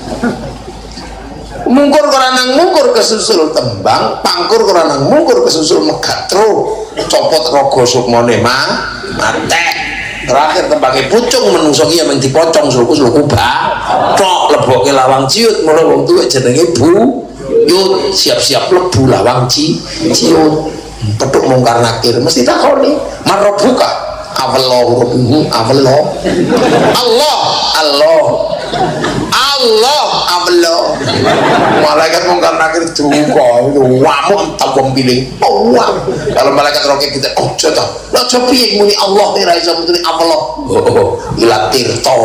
mungkur ora nang mungkur kesusul tembang pangkur ora nang mungkur kesusul megatro copot raga sukmane mah mate terakhir tembangnya pucung menungso ki yang dipocong suku suku ba tok leboke lawang ciut mula wong tuwa jenenge Bu Yut siap-siap lebu lawang ci ciut petuk mungkar nakir mesti takoni marobuka awallah rabbuhu awallah Allah Allah Allah Allah malaikat mungkar nakir duka itu wamuk entah wong piling oh kalau malaikat roket kita oh jodoh lo cobi muni Allah ora iso muni Allah oh ila tirto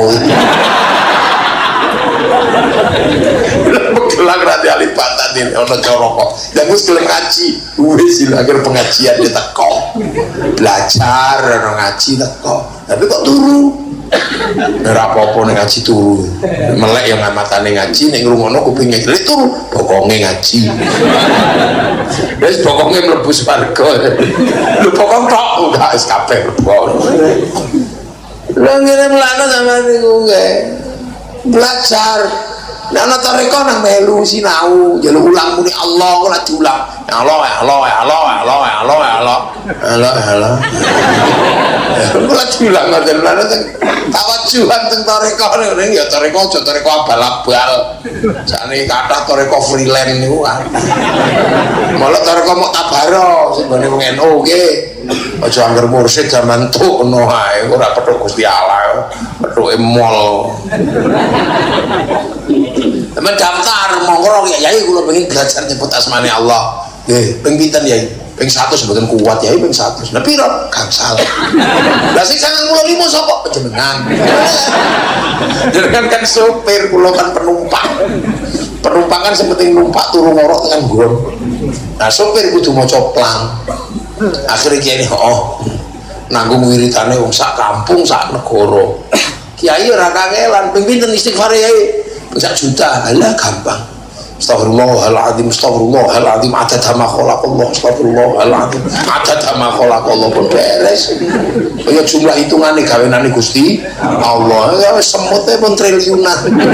begelang rati alipatan ini ono coroko dan gue sekalian ngaji wis akhir pengajian dia teko belajar ono ngaji teko tapi kok turu ora apa-apa nek ngaji turu melek yang amatane ngaji nek ngrungokno kupinge jelek turu bokonge ngaji wis bokonge mlebu swarga lho bokong tok enggak wis kabeh mlebu lha ngene mlana sama niku nggih belajar nek ana toreko nang melu sinau njaluk ulang muni Allah kok lak diulang ya Allah ya Allah ya Allah ya Allah ya Allah ya Allah Allah Allah kok diulang ngoten lha teng tawajuhan teng toreko ning ya toreko aja toreko abal-abal sakniki kathah toreko freelance niku kan malah toreko mok tabaro sing gone wong N U nggih aja angger mursyid zaman tukno ae ora petuk Gusti Allah petuke mall teman daftar monggo ya yai kula pengen belajar nyebut asmane Allah nggih ping pinten yai ping seratus mboten kuat yai ping seratus nah piro gangsal lah sing sangang puluh lima sapa jenengan jenengan kan sopir kula kan penumpang penumpang kan sing penting numpak turu ngorok tekan nggon nah sopir kudu maca plang akhirnya kiai oh nanggung wiritane wong sak kampung sak negara kiai ora kangelan ping pinten istighfar yai sak juta alah gampang astagfirullahaladzim astagfirullahaladzim adad ma khalaqallah astagfirullahaladzim adad ma khalaqallah pun beres kaya jumlah hitungane gawenane Gusti Allah ya semute pun triliunan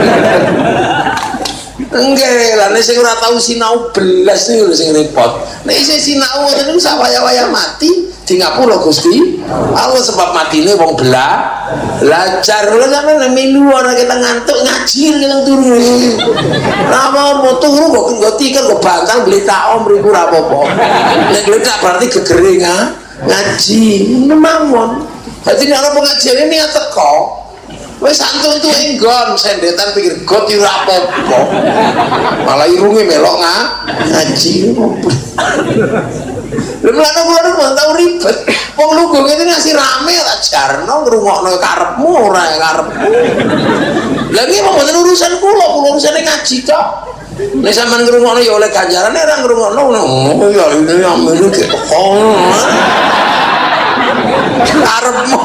enggak lah nek sing ora tau sinau belas niku lho sing repot nek isih sinau ngoten niku sak waya-waya mati di ngapura Gusti Allah sebab matine wong bela belajar lho sampeyan melu ora kita ngantuk ngaji kita turu lah mau turu kok nggo tiket kok bantal beli taom mriku ora apa-apa nek gledak berarti gegere ngaji nemamon dadi nek ana pengajian ini teko wis santun tuh enggon sendetan pikir got ora apa-apa malah irunge melok ngaji lha mlane kula kok tau ribet wong lungguh ngene ngasih rame tak jarno ngrungokno karepmu ora karepmu lha iki mboten urusan kula kula urusane ngaji tok nek sampean ngrungokno ya oleh ganjarane ora ngrungokno ngono ya ini amene kok karepmu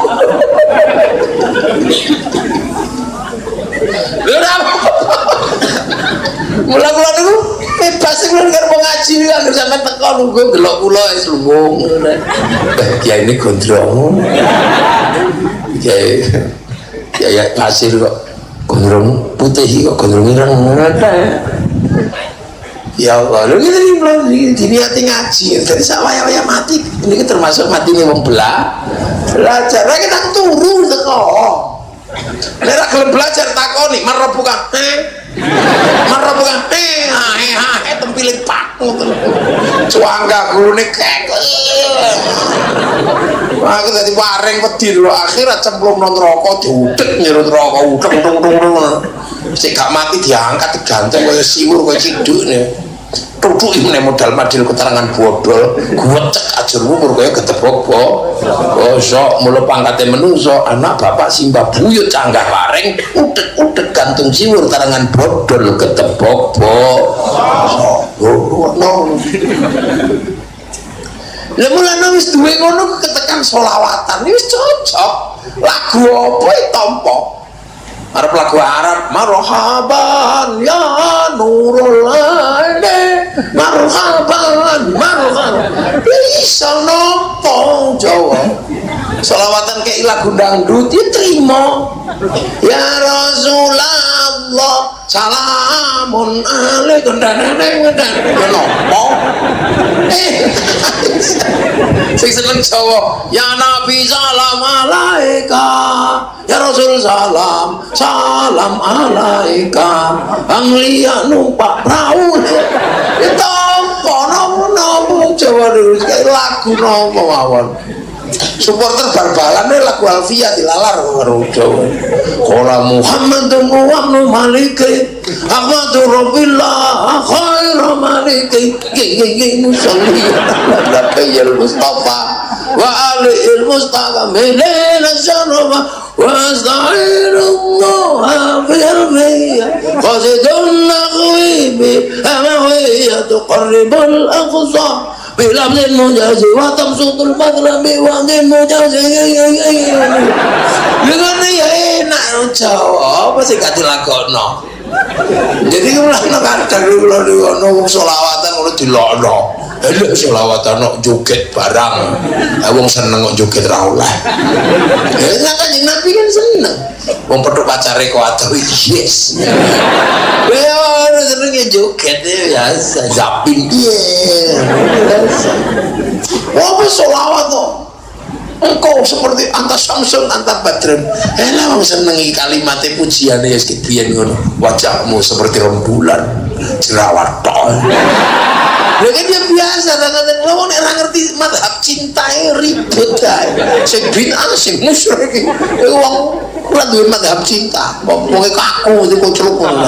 lha mula-mula niku bebas sing nang ngaji anggere sampean teko nunggu delok kula wis luwung ngono kiai ini gondrong kiai kiai pasir kok gondrong putih kok gondrong ireng ngono ya Allah lho iki belum diniati ngaji dari sawaya-waya mati ini termasuk matine wong bela belajar lagi tak turu teko nek ra gelem belajar takoni marep bukan eh marep bukan eh eh eh tempilit pak ngoten cuangga gurune kek Aku dadi paring wedi lho akhirat cemplung nang neraka diudek nyerut neraka udek udek. Sik gak mati diangkat diganteng kaya siwur kaya cidukne. Tutuk ini modal madil keterangan bodol guwecek ajurmu murkaya ketebok bosok mula pangkatnya menungso anak bapak simbah buyut canggah paring udek-udek gantung siwur terangan bodol ketebok bosok no lemulana wis duwe ngono ketekan solawatan wis cocok lagu apa tompo Arab lagu Arab marhaban ya nurul aini marhaban marhaban bisa nopo Jawa selawatan kayak lagu dangdut ya terima ya Rasulullah salamun alaikum dan dan dan ya nopo eh sing seneng Jawa ya Nabi salam alaika ya Rasul salam salam alaika anglia numpak perahu itu apa nopo-nopo Jawa dulu kayak lagu nopo mawon supporter bal-balan lagu Alfia dilalar karo Jawa qala Muhammadun wa ibnu Maliki Ahmadu Rabbillah khairu maliki gini musalli ala kayyil Mustafa wa alihi Mustafa milil syaraba wa asta'inullah firmiya qasidun naqwi bi amawiyya tuqarribul aqsa bilabdin mujazi wa tamsudul madrabi wa din mujazi dengan ya enak Jawa apa sih gak dilakono jadi mulane kadang kula ngono selawatan ngono dilokno lha selawatan kok joget barang wong seneng kok joget ra oleh ya Kanjeng Nabi kan seneng wong pedhok pacare kok adoh yes ya ora seneng joget biasa japin piye apa selawat kok engkau seperti anta samsun anta badrun elah wong senengi kalimatnya pujiane ya sekian ngono wajahmu seperti rembulan jerawat tok lha kan dia biasa kadang-kadang lha wong nek ora ngerti mazhab cinta ribut ae sing bid'ah sing musyrik wong ora duwe mazhab cinta wong kaku iki kocluk ngono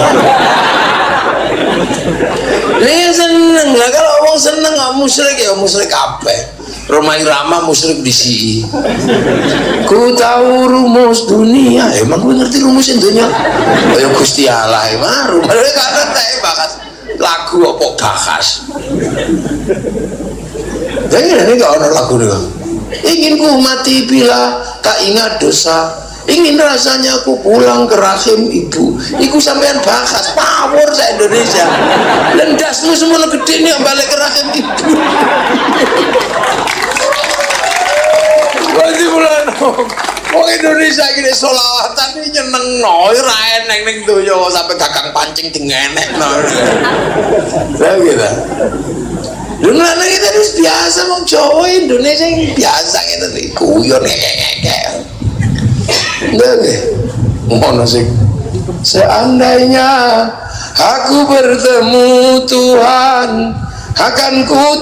lha seneng lah kalau wong seneng gak musyrik ya musyrik kabeh Roma Irama musyrik di sini. Ku tahu rumus dunia. Emang gue ngerti rumus dunia? Ayo Gusti Allah emang rumus. Karena saya bahas lagu apa bahas. Jadi ini gak ada lagu nih. Ingin ku mati bila tak ingat dosa. Ingin rasanya aku pulang ke rahim ibu. Iku sampean bahas power saya Indonesia. Lendasmu semua gede nih balik ke rahim ibu. Wajib bulan wong Indonesia gini solawatan ini nyeneng no ora eneng ning donya sampai gagang pancing dingenekno saya gitu lha ngene iki terus biasa wong Jawa Indonesia ini biasa gitu nih guyon ngekek nggih ngono sih seandainya aku bertemu Tuhan akan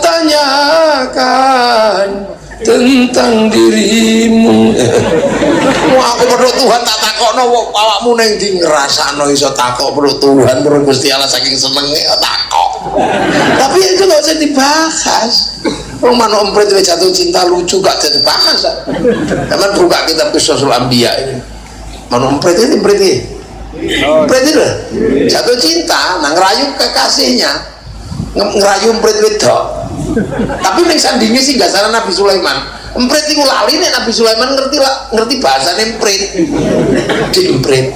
kutanyakan tentang dirimu. Wah, aku perlu Tuhan tak takokno awakmu ning ndi ngrasakno iso takok perlu Tuhan perlu Gusti Allah saking senenge takok. Tapi itu gak usah dibahas. Wong manuk emprit wis jatuh cinta lucu gak jadi bahas. Sampeyan buka kitab Qisasul Anbiya ini. Manuk emprit ini emprit iki. Emprit itu jatuh cinta nang ngerayu kekasihnya. Ngerayu emprit wedok. Tapi ning sandinge sih gak salah Nabi Sulaiman. Emprit iku lali nek Nabi Sulaiman ngerti lah, ngerti bahasane emprit. Di emprit.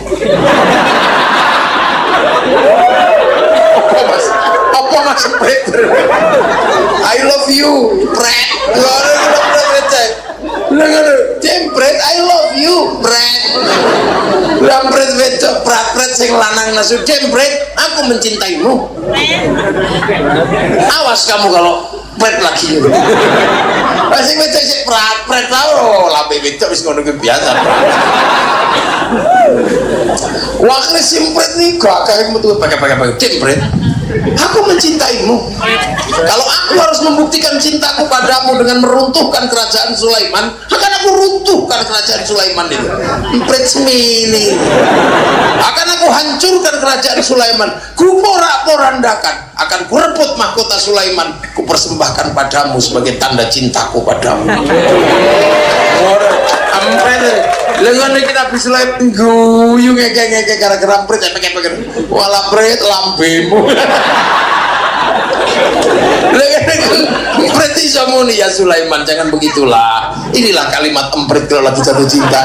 Apa Mas? Apa Mas emprit? I love you, pret. Lha ngono, emprit I love you, pret. Emprit wedok prat-pret sing lanang nasu emprit, aku mencintaimu. Awas kamu kalau pret lagi gitu. Masih wedok sik prat-pret tau lambe wedok wis ngono ki biasa. Wakil simpret nih gak kayak metu pakai-pakai simpret. Aku mencintaimu. Kalau aku harus membuktikan cintaku padamu dengan meruntuhkan kerajaan Sulaiman, akan aku runtuhkan kerajaan Sulaiman itu. Empret semini. Akan aku hancurkan kerajaan Sulaiman. Ku porak-porandakan. Akan ku rebut mahkota Sulaiman. Ku persembahkan padamu sebagai tanda cintaku padamu. Empret. Lengan iki Nabi Sulaiman guyu ngeke-ngeke gara-gara empret ya pakai-pakai. Wala pret lambemu. Empret iso muni ya Sulaiman, jangan begitulah. Inilah kalimat empret kalau lagi jatuh cinta.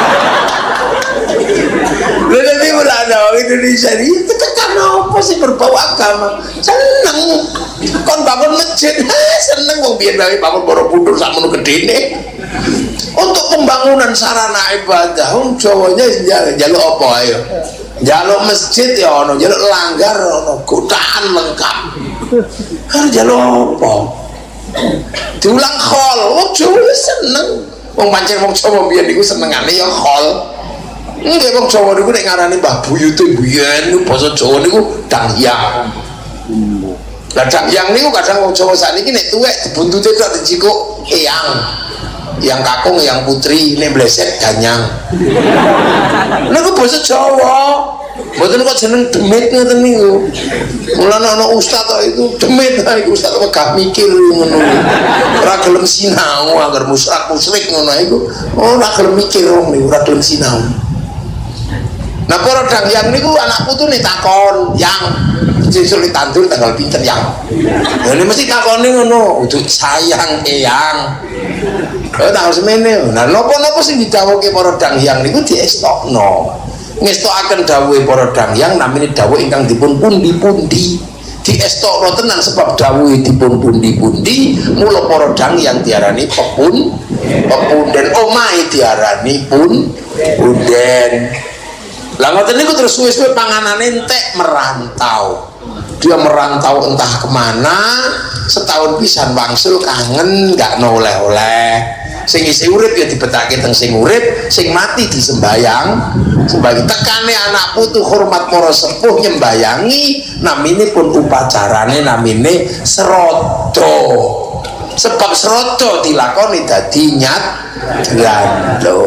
Lebih mulai ada orang Indonesia ini tekan apa sih berbau agama? Seneng kon bangun masjid, seneng wong biyen bae bangun Borobudur sak menu gedene. Untuk pembangunan sarana ibadah, wong Jawanya njaluk apa ayo? Njaluk masjid ya ono, njaluk langgar ono, godaan lengkap. Kan njaluk apa? Diulang khol, wong Jawa seneng. Wong pancen wong Jawa biyen niku senengane ya khol. Nggih wong Jawa niku nek ngarani Mbah Buyute biyen niku basa Jawa niku dangyang. Lah dangyang niku kadang wong Jawa sakniki nek tuwek buntute tok dicikuk eyang. Yang kakung, yang putri, ini bleset ganyang. Niku basa Jawa. Mboten kok jeneng demit ngoten niku. Mulane ana ustaz kok itu demit ha iku ustaz megah mikir ngono. Ora gelem sinau agar musyrik musyrik ngono iku. Oh ora gelem mikir wong niku, ora gelem sinau. Nah para dangyang niku anak putune takon, "Yang sesuk ditandur tanggal pinten, Yang?" Ya ini mesti takone ngono, "Uduk sayang, Eyang." Oh tanggal semene. Nah napa-napa sing didhawuhke para dangyang niku diestokno. Ngestokaken dawuhe para dangyang namine dawuh ingkang dipun pundi-pundi. Diestokno tenan sebab dawuhe dipun pundi-pundi, mula para dangyang diarani pepun, pepunden, omahe diarani pun punden. Lah ngoten niku terus suwe-suwe panganane entek merantau. Dia merantau entah kemana, setahun pisan wangsul kangen nggak oleh-oleh. Sing isi urip ya dibetake teng sing urip, sing mati disembayang. Sembayangi tekane anak putu hormat para sepuh nyembayangi, namine pun upacarane namine serodo. Sebab serodo dilakoni dadi nyat gando.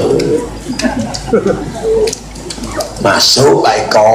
Masuk Pak Eko.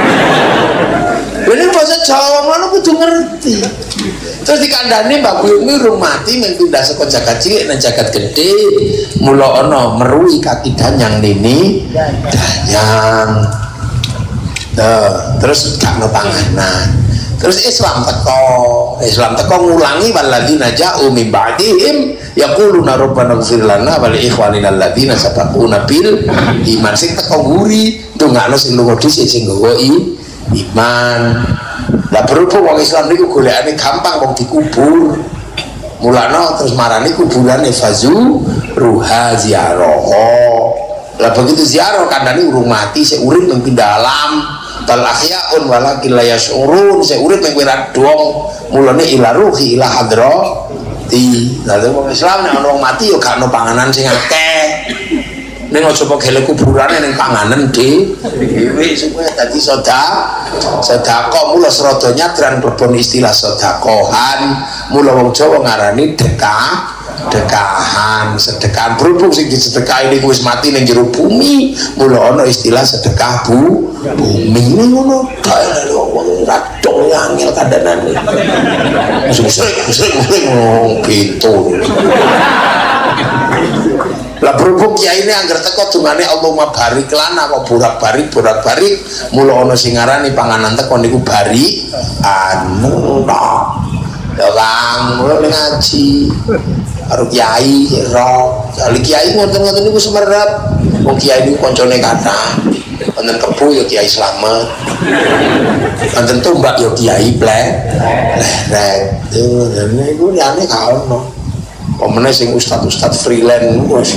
Ini bahasa Jawa mana kudu ngerti. Terus dikandani Mbak Buyung ini urung mati mung pindah saka jagat cilik nang jagat gede. Mula ana merui kaki danyang nini danyang. Tuh, terus gak ono panganan. Terus Islam teko, Islam teko ngulangi walladzina ja'u min ba'dihim yaquluna rabbana ighfir lana wa li ikhwanina alladzina sabaquna bil iman. Sing teko nguri ndongakno sing lunga dhisik sing nggawa iman. Lah berhubung wong Islam niku golekane gampang wong dikubur. Mulane terus marani kuburane fazu ruha ziarah. Lah begitu ziarah kandhane urung mati sik urip ning pindah alam. Bal ahyaun walakin la yashurun, sik urip ning wirat dong. Mulane ila ruhi ila hadrati. Lah wong Islam nek ana wong mati ya gak ono panganan sing akeh. Ning aja pegele kuburane ning panganan dhewe supaya dadi sedekah. Sedekah mula serodo nyadran kebon istilah sedekahan. Mula wong Jawa ngarani dekah. Sedekahan, sedekahan berhubung sing disedekah ini wis mati ning jero bumi, mula ana istilah sedekah bu bumi ngono. Kae wong radong angel kandhanane. Musrik musrik musrik gitu. Lah berhubung kiai ini anggar teko dungane Allahumma barik lana kok borak-barik borak-barik, mula ana sing ngarani panganan teko niku bari anu ta. Ya Kang, mula ngaji karo kiai ro. Kali kiai ngoten-ngoten niku semerep. Wong kiai niku kancane kathah. Wonten Kebo ya Kiai Slamet. Wonten Tombak ya Kiai Plek. Leh, tuh niku liyane gak ono. Pemene sing ustad-ustad freelance wis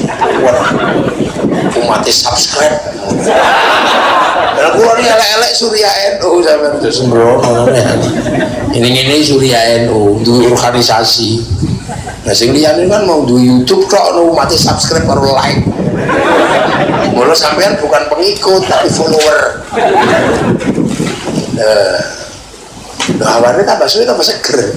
umat subscribe. Lah kula iki elek-elek Surya N U sampeyan terus sembrono. Ini ngene Surya N U duwe organisasi. Nah sing liyane kan mau duwe YouTube kok umat subscribe karo like. Mula sampean bukan pengikut tapi follower. Nah, nah awalnya tambah sulit tambah seger.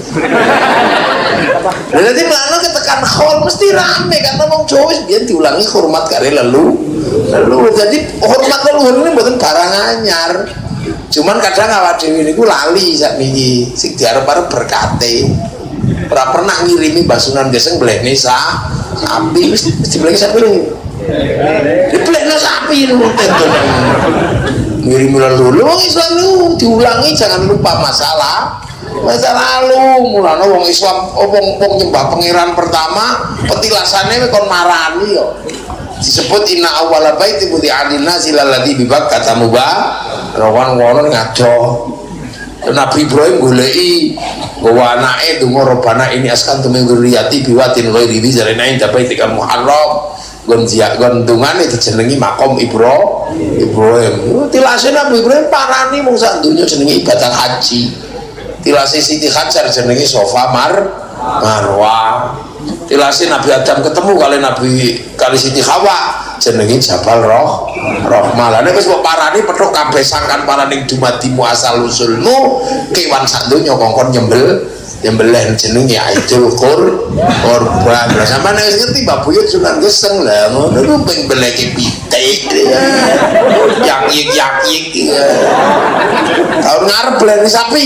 Dan nanti melano ketekan khol mesti rame karena wong Jawa biar diulangi hormat kare lalu lalu jadi hormat leluhur ini bukan barang anyar. Cuman kadang awak dhewe niku lali sakniki sing diarep-arep berkate. Ora pernah ngirimi basunan Geseng blene sa sapi wis dibleki sapi lho. Diblekno sapi lho teton. Ngirimi lalu wong Islam niku diulangi jangan lupa masalah masa lalu. Mulane wong Islam wong wong nyembah pangeran pertama petilasane kon marani yo. Disebut inna awwala baiti budi'a lin-nasi lalladzi bi Bakkah mubarak rawan ngono ngado. Nabi Ibrahim goleki nggawa anake donga robana ini askan tumin dzurriyyati biwatin ghairi dzar'in 'inda baitikal muharram. Gon ziak gon dungane dijenengi makom Ibro Ibrahim. Tilase Nabi Ibrahim parani mung sak donya jenenge ibadah haji. Tilase Siti Hajar jenenge Sofa Mar Marwah. Tilase Nabi Adam ketemu kali Nabi kali Siti Hawa jenenge Jabal Roh Rahmah. Lah nek wis kok parani petuk kabeh sangkan paraning dumadimu asal usulmu kewan sak donya kongkon nyembel nyembelih jenenge Aidul Kurban. Lah sampeyan wis ngerti Mbak Buyut Sunan Geseng lah ngono ku ping beleke pitik yang yik yak yik tahun ngarep beleni sapi.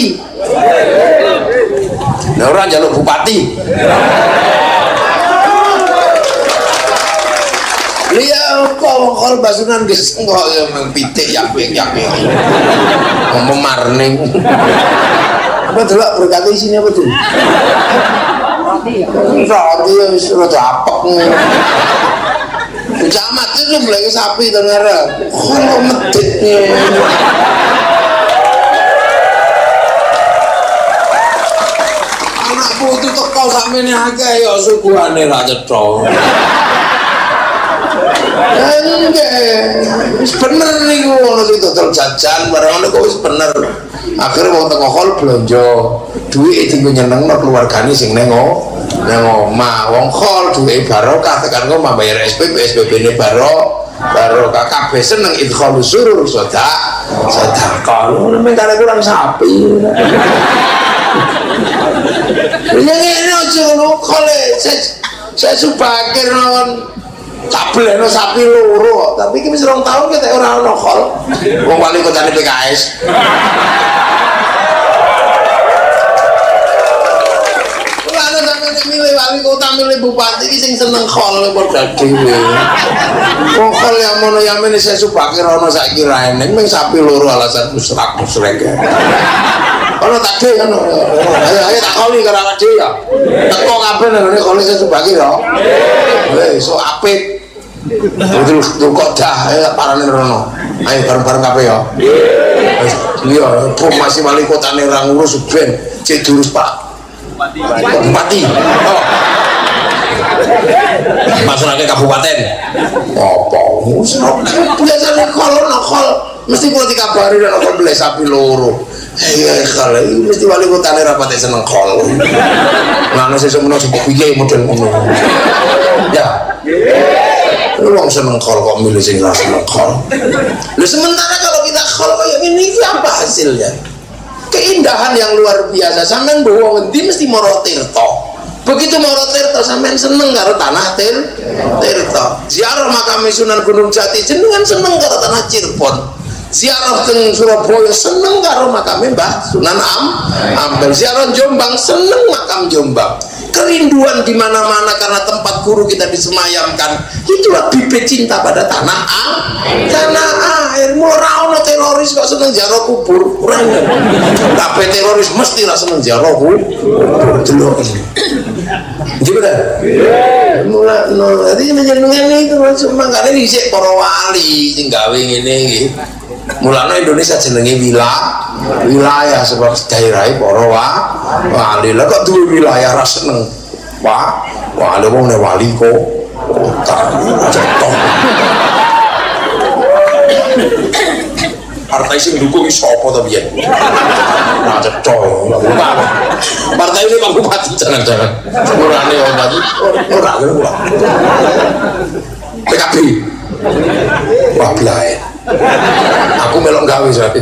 Nah orang jaluk bupati. Liya kok kol basunan Geseng kok yang pitik yang ping yang ngomong marning. Apa delok berkata isinya apa tuh? Roti ya wis rada apek. Camat itu mulai sapi tengara. Kok medit. Anakku itu teko sampeyan akeh ya suguhane ra cetha. Enggak, wis bener niku ngono iki dodol jajan barang ngono kok wis bener. Akhirnya wong tengah hol blonjo duit itu nyenengno keluargane sing neng nang omah. Wong hol duit barokah tekan kok bayar S P P S P P-ne barokah barokah kabeh seneng idkhal surur sedekah sedekah men kare kurang sapi. Ya ngene aja lho kole saya subakir non tabeleno sapi loro tapi iki wis rong taun ketek ora ono kol. Wong wali kotane P K S. Milih wali kota milih bupati iki sing seneng khol padha dhewe. Wong khol yang mono yamene saya subake rono saiki ra eneng ming sapi loro alasan musrak musrek. Ono tak dhewe ngono. Ayo ayo tak kholi karo awak dhewe ya. Teko kabeh nang ngene kholi saya subake ya. Wis sok apik. Betul kok dah ayo parane rono. Ayo bareng-bareng kabeh ya. Wis iya masih wali kotane ra ngurus ben cek durus Pak. Bupati oh. Maksudnya kabupaten apa biasanya kalau nakal mesti kalau dikabari dan nakal beli sapi loro iya kalau ini mesti wali kota ini rapatnya seneng kol nggak saya semuanya sebuah biaya model ngono ya lu orang seneng kol kok milih sing gak seneng kol lu sementara kalau kita kol kayak ini apa hasilnya? Keindahan yang luar biasa. Sampean bawa ngendi mesti Moro Tirto. Begitu Moro Tirto sampean seneng karo tanah Tir Tirto. Ziarah makam Sunan Gunung Jati jenengan seneng karo tanah Cirebon. Ziarah teng Surabaya seneng karo makam Mbah Sunan Am Ampel. Ziarah Jombang seneng makam Jombang. Kerinduan di mana-mana karena tempat guru kita disemayamkan. Itulah bibit cinta pada tanah A, tanah air. Ora ono teroris kok seneng ziarah kubur. Ora. Kabeh teroris mesti ra seneng ziarah kubur. Delok. Gimana? Mula no, dadi menjenengan itu cuma kali dhisik para wali sing gawe ngene iki. Mulane Indonesia jenenge wilayah, wilayah sebab daerah para wali. Lah kok duwe wilayah ra seneng. Pak, wali wong ne wali kok kota cetok. Partai sing dukung sapa to piye? Nah cetok. Partai ini Pak Bupati jangan-jangan. Urane Pak Bupati ora ora. P K B Wah blae. Aku melok gawe saiki.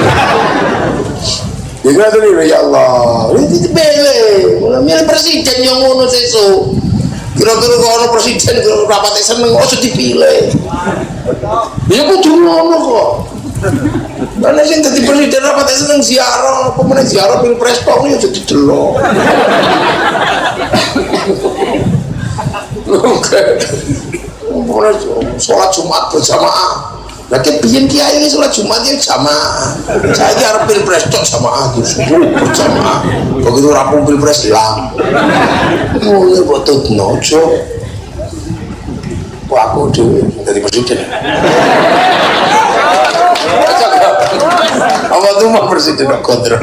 Ya ngono lho ya Allah. Iki dipilih. Milih presiden yang ngono sesuk. Kira-kira kok ono presiden rapate seneng kok dipilih. Ya kudu ngono kok. Karena sing dadi presiden rapate seneng ziarah, apa meneh ziarah pilpres tok ya jadi delok. Oke. Sholat Jumat berjamaah. Lagi biyen kiai ini sholat Jumat ya jamaah. Saya arep pilpres tok jamaah terus berjamaah. Begitu rampung pilpres hilang. Oh ya betul nojo. Kok aku dhewe dadi presiden. Apa tuh mau presiden kontrol?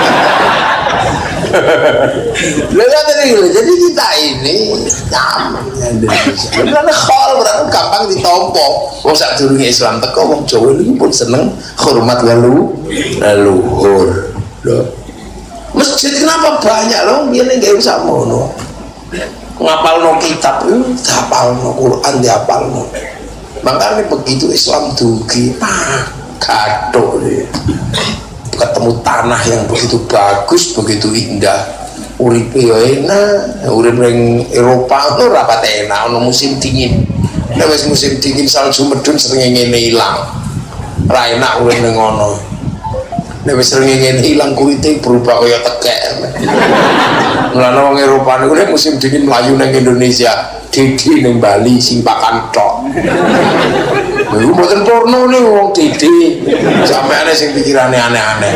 Lihat ini, jadi kita ini nyaman Indonesia. Karena khol berarti gampang ditompo. Wong sak durunge Islam teko wong Jawa ini pun seneng hormat lalu leluhur. Loh. Masjid kenapa banyak loh? Biar nggak usah mono. Ngapalno kitab, hafalno Quran dihafalno. Makanya begitu Islam dugi, pak gaduh deh. Ketemu tanah yang begitu bagus, begitu indah, uripe yo enak, urip ning Eropa itu rapat enak, ono musim dingin. Nek wis musim dingin salju medun sering ngene ilang. Ra enak urip ning ngono. Nek wis sering ngene ilang kulite berubah kaya tekek. Mulane wong Eropa niku nek musim dingin mlayu ning Indonesia, Didi ning Bali sing pakan tok. Iku mboten porno nih wong Didi. Sampeane sing pikirane aneh-aneh.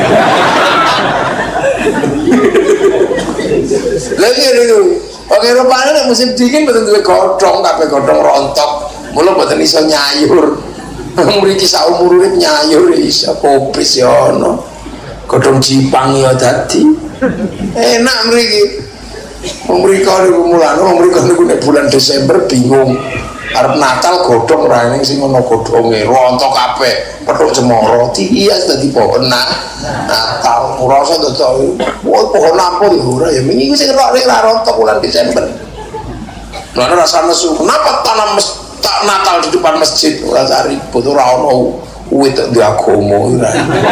Lha ngene lho. Wong Eropa nek musim dingin mboten duwe godhong, kabeh godhong rontok. Mula mboten iso nyayur. Mriki sak umur urip nyayur iso kopis ya ono. Godhong Jipang ya dadi. Enak mriki. Wong mriki niku mulane wong mriki niku nek bulan Desember bingung. Arep Natal godhong ra ning sing ana godhonge rontok kabeh, petuk cemara dihias dadi pohon Natal. Ora usah dodol. Woi pohon apa ya ora ya wingi sing rok ra rontok bulan Desember. Lah rasa nesu. Kenapa tanam tak Natal di depan masjid ora ribut ora ono uwit di agama ora.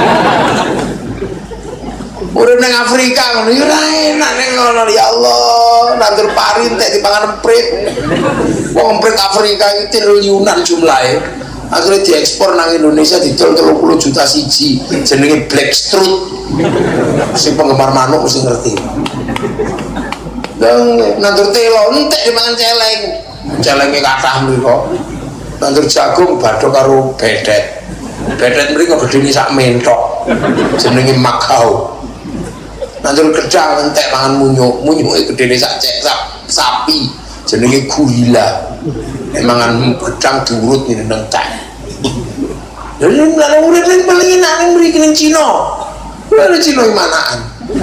Urip ning Afrika ngono ya ora enak ning ngono ya Allah, nandur pari entek dipangan emprit. Wong emprit Afrika iki triliunan jumlahe. Akhirnya diekspor nang Indonesia didol tiga puluh juta siji. Jenenge Black Strut. Sing penggemar manuk mesti ngerti. Dan nandur telo entek dipangan celeng. Celenge kathah mriko. Nandur jagung badhe karo bedet. Bedet mriko gedene sak mentok. Jenenge Makau. Nandur gedang entek mangan munyuk, munyuke gedene sak cek sapi jenenge gorila. Mangan gedang diurut ngene nang tak. Lha nek urip ning paling enak ning mriki ning Cina. Lha Cina manaan.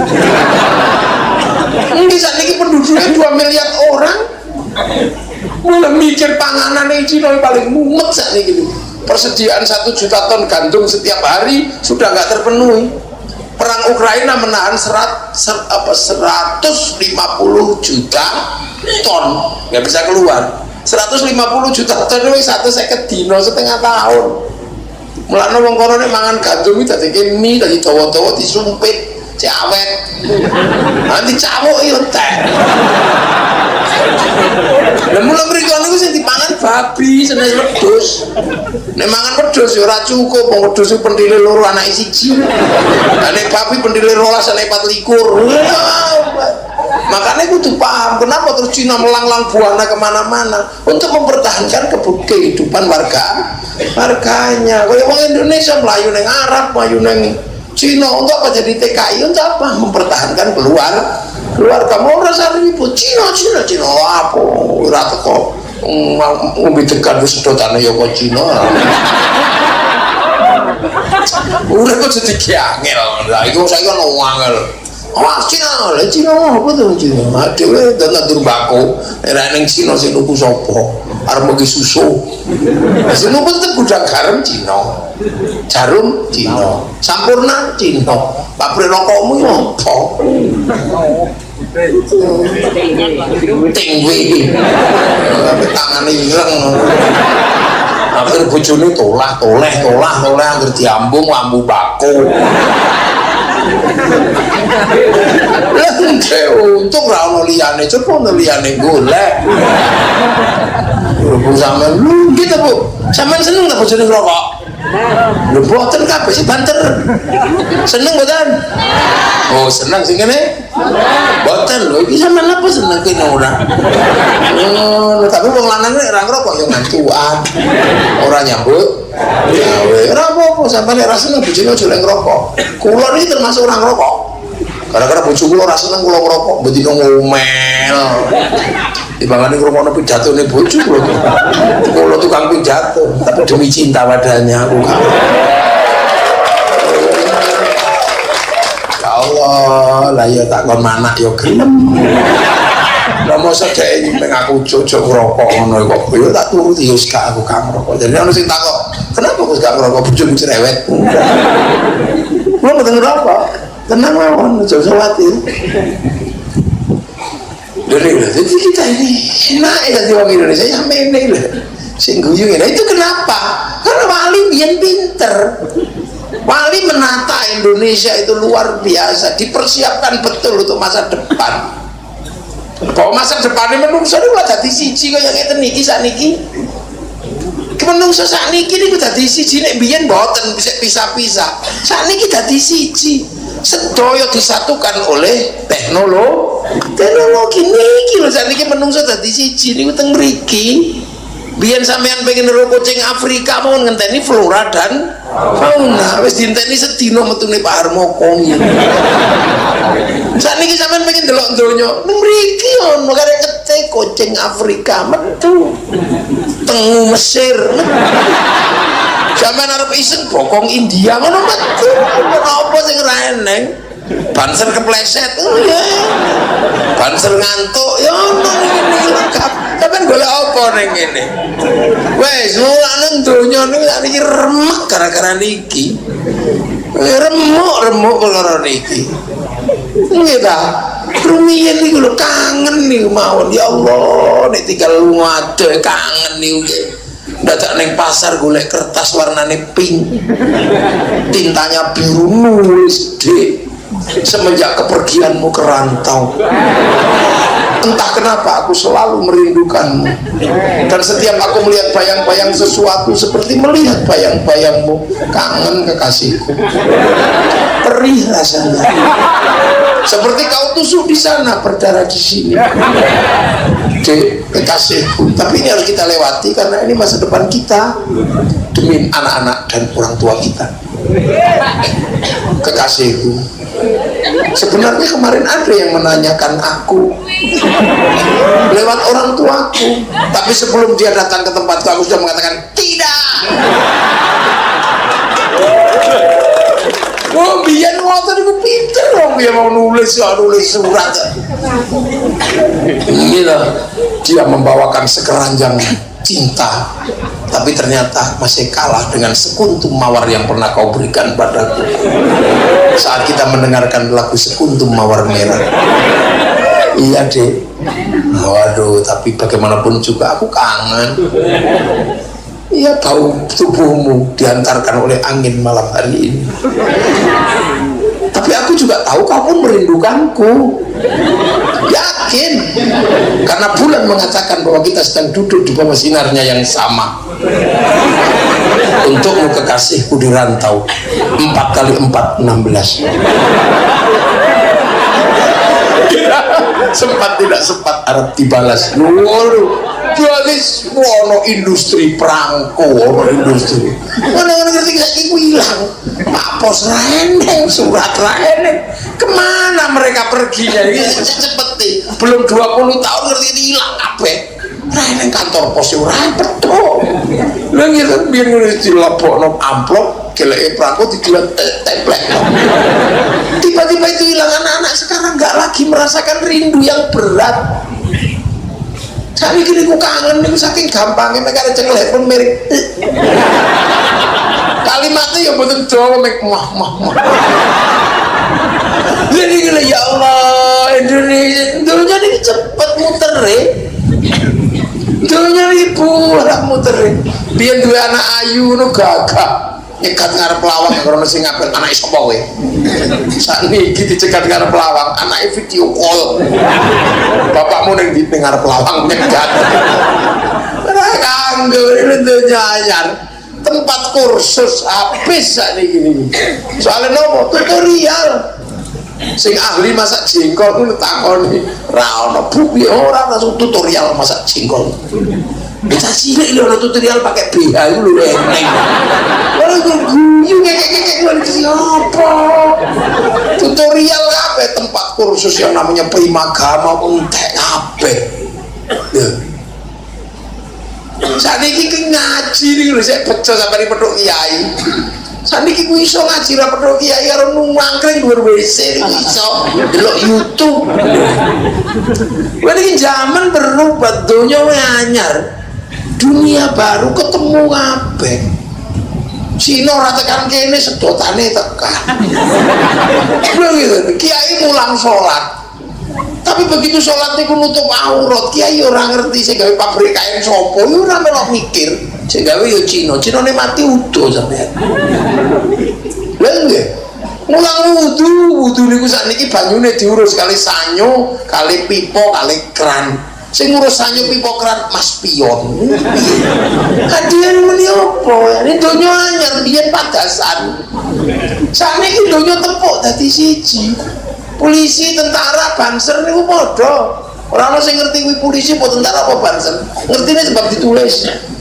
Ini sakniki penduduknya dua miliar orang. Mulai mikir panganan ning Cina paling mumet sakniki. Persediaan satu juta ton gandum setiap hari sudah nggak terpenuhi. Perang Ukraina menahan serat, ser, apa, seratus lima puluh juta ton nggak bisa keluar. Seratus lima puluh juta ton itu satu seket dino setengah tahun. Mulane wong kono nek mangan gandum iki dadi mie dadi dawa-dawa disumpit awet. Nanti cawuk yo entek. Lah mula mriko niku sing dipangan babi senes wedhus. Nek mangan wedhus ya ora cukup, wong wedhus ku pentile loro anake siji. Lah nek babi pentile rolas anake empat likur. Makanya kudu paham kenapa terus Cina melanglang buana kemana-mana untuk mempertahankan kehidupan warga warganya. Kalau orang Indonesia melayu neng Arab, melayu neng Cina untuk apa jadi T K I untuk apa? Mempertahankan keluar keluarga. Mau rasa ribut Cina Cina Cina apa? Rata kok ngombe tekan wis sedotane ya kok Cina. Udah kok jadi kiangel. Lah iku saiki ono angel. Wah Cina, lah Cina apa tuh Cina? Adewe dan turbako, era neng Cina sih nuku sopo, arep bagi susu. Sih nuku tetep gudang garam Cina, jarum Cina, sampurna Cina, pabrik rokokmu ya apa? Tinggi, tapi tangannya ireng. Akhir bojone tolah toleh tolah toleh angger diambung lambu baku. Lah untung ra ono liyane, coba ono liyane golek. Bu sampean lu gitu Bu. Sampean seneng ta bojone ngrokok? Lho boten kabeh sih banter. Seneng boten? Oh, seneng sing kene? Boten lho, iki sampean apa seneng kene ora? Oh, tapi wong lanang nek ora ngrokok yo ngantuan. Ora nyambut gawe. Ora apa-apa sampean nek ra seneng bojone aja lek ngrokok. Kula iki termasuk ora ngrokok. Gara-gara bojo kula ora seneng kula ngrokok, mesti ngomel. Timbangane ngrungokno pidatone bojo kula. Kula tukang pidato, tapi demi cinta padanya aku kan. Ya Allah, lah ya tak kon manak ya gelem. Lah mosok dhek nyimpen aku cocok ngrokok ngono kok. Ya tak turuti ya gak aku gak ngrokok. Jadi ono sing takok, "Kenapa kok gak ngrokok bojomu cerewet?" Kula mboten ngrokok. Tenang mawon, aja usah khawatir. Jadi kita ini enak ya jadi orang Indonesia yang meneh lah, sing guyu ngene. Itu kenapa? Karena Wali biyen pinter. Wali menata Indonesia itu luar biasa, dipersiapkan betul untuk masa depan. Bahwa masa depan ini menungso ini udah jadi siji kaya ngeten niki sakniki. Menungso sakniki niku dadi siji nek biyen mboten bisa pisah-pisah. Sakniki dadi siji. Sedaya disatukan oleh teknologi. Teknologi niki lho sakniki menungso dadi siji niku teng mriki. Biyen sampean pengen nero kucing Afrika mau ngenteni flora dan fauna, wis dienteni sedina metune Pak Harmoko. Sakniki sampean pengen delok donya, nang mriki ono karek kete kucing Afrika metu. Tengu Mesir. Sampeyan arep iseng bokong India ngono metu. Apa sing ra eneng? Banser kepleset. Ya. Banser ngantuk ya ono ngene lengkap. Sampeyan golek apa ning kene? Wes mulane donya niki remek gara-gara niki. Remuk-remuk perkara niki. Nggih ta? Rumiyin niku lho kangen niku mawon. Ya Allah, nek tinggal lunga ade kangen niku. Dadak ning pasar golek kertas warnane pink. Tintanya biru nulis D. Semenjak kepergianmu ke rantau. Entah kenapa aku selalu merindukanmu. Dan setiap aku melihat bayang-bayang sesuatu seperti melihat bayang-bayangmu. Kangen kekasihku. Perih rasanya. Seperti kau tusuk di sana, berdarah di sini. Dek, kekasihku. Tapi ini harus kita lewati karena ini masa depan kita demi anak-anak dan orang tua kita. Kekasihku. Sebenarnya kemarin ada yang menanyakan aku lewat orang tuaku, tapi sebelum dia datang ke tempatku aku sudah mengatakan tidak. Oh, biar ngotot itu pinter dong, dia mau nulis, ya nulis surat. Inilah dia membawakan sekeranjang cinta, tapi ternyata masih kalah dengan sekuntum mawar yang pernah kau berikan padaku saat kita mendengarkan lagu Sekuntum Mawar Merah. Iya deh. Waduh, tapi bagaimanapun juga aku kangen. Iya, bau tubuhmu diantarkan oleh angin malam hari ini. Tapi aku juga tahu kau pun merindukanku. Yakin, karena bulan mengatakan bahwa kita sedang duduk di bawah sinarnya yang sama. Untukmu kekasihku di rantau, empat kali empat enam belas. Sempat tidak sempat Arab dibalas. Waduh, jadi wono industri perangko, wono industri. Mana-mana ngerti saya ibu hilang. Pak Pos reneng, surat reneng. Kemana mereka perginya? Ini cepet belum dua puluh tahun ngerti hilang apa? Reneng kantor pos ora betul. Lha gitu biar nulis dilebokno amplop, geleke perangko dijual template. Tiba-tiba itu hilang. Anak-anak sekarang nggak lagi merasakan rindu yang berat. Saya gini ku kangen nih saking gampangnya mereka ada cengelek pun mirip. Kalimatnya ya betul Jawa mek mah mah mah. Jadi gila ya Allah Indonesia dunia ini cepet muter ya. Dunia ini ibu anak muterin biar dua anak ayu nu gagah nyekat ngarep lawang karena sing ngapel anake sapa kowe sakniki dicegat ngarep lawang anake video call bapakmu ning di ngarep lawang nyegat ora kanggo donya anyar tempat kursus habis sakniki niki soalnya nopo tutorial sing ahli masak jengkol ku takoni ra ono bu piye ora langsung tutorial masak jengkol bisa cilik lho tutorial pakai B H itu lho eneng ora guyu ngekek ngekek siapa tutorial apa tempat kursus yang namanya Primagama entek kabeh lho sakniki ki ngaji iki lho sik bejo sampe petuk kiai sakniki ku iso ngaji ra petuk kiai karo nangkring dhuwur W C iso delok YouTube lha iki zaman berubah donya wae anyar dunia baru ketemu kabeh Cina ora tekan kene sedotane tekan lho gitu kiai mulang salat tapi begitu salat niku nutup aurat kiai ora ngerti sing gawe pabrik kain sapa yo ora melok mikir sing gawe yo Cina Cinane mati utuh sampean lha nggih mulang wudu wudu niku sakniki banyune diurus kali sanyo kali pipo kali keran sing ngurus sanyo pipo keran Mas Pion kadian muni apa ini donya anyar biyen padasan sakniki donya tepuk dadi siji polisi tentara banser niku padha ora ana sing ngerti kuwi polisi apa tentara apa banser ngertine sebab ditulis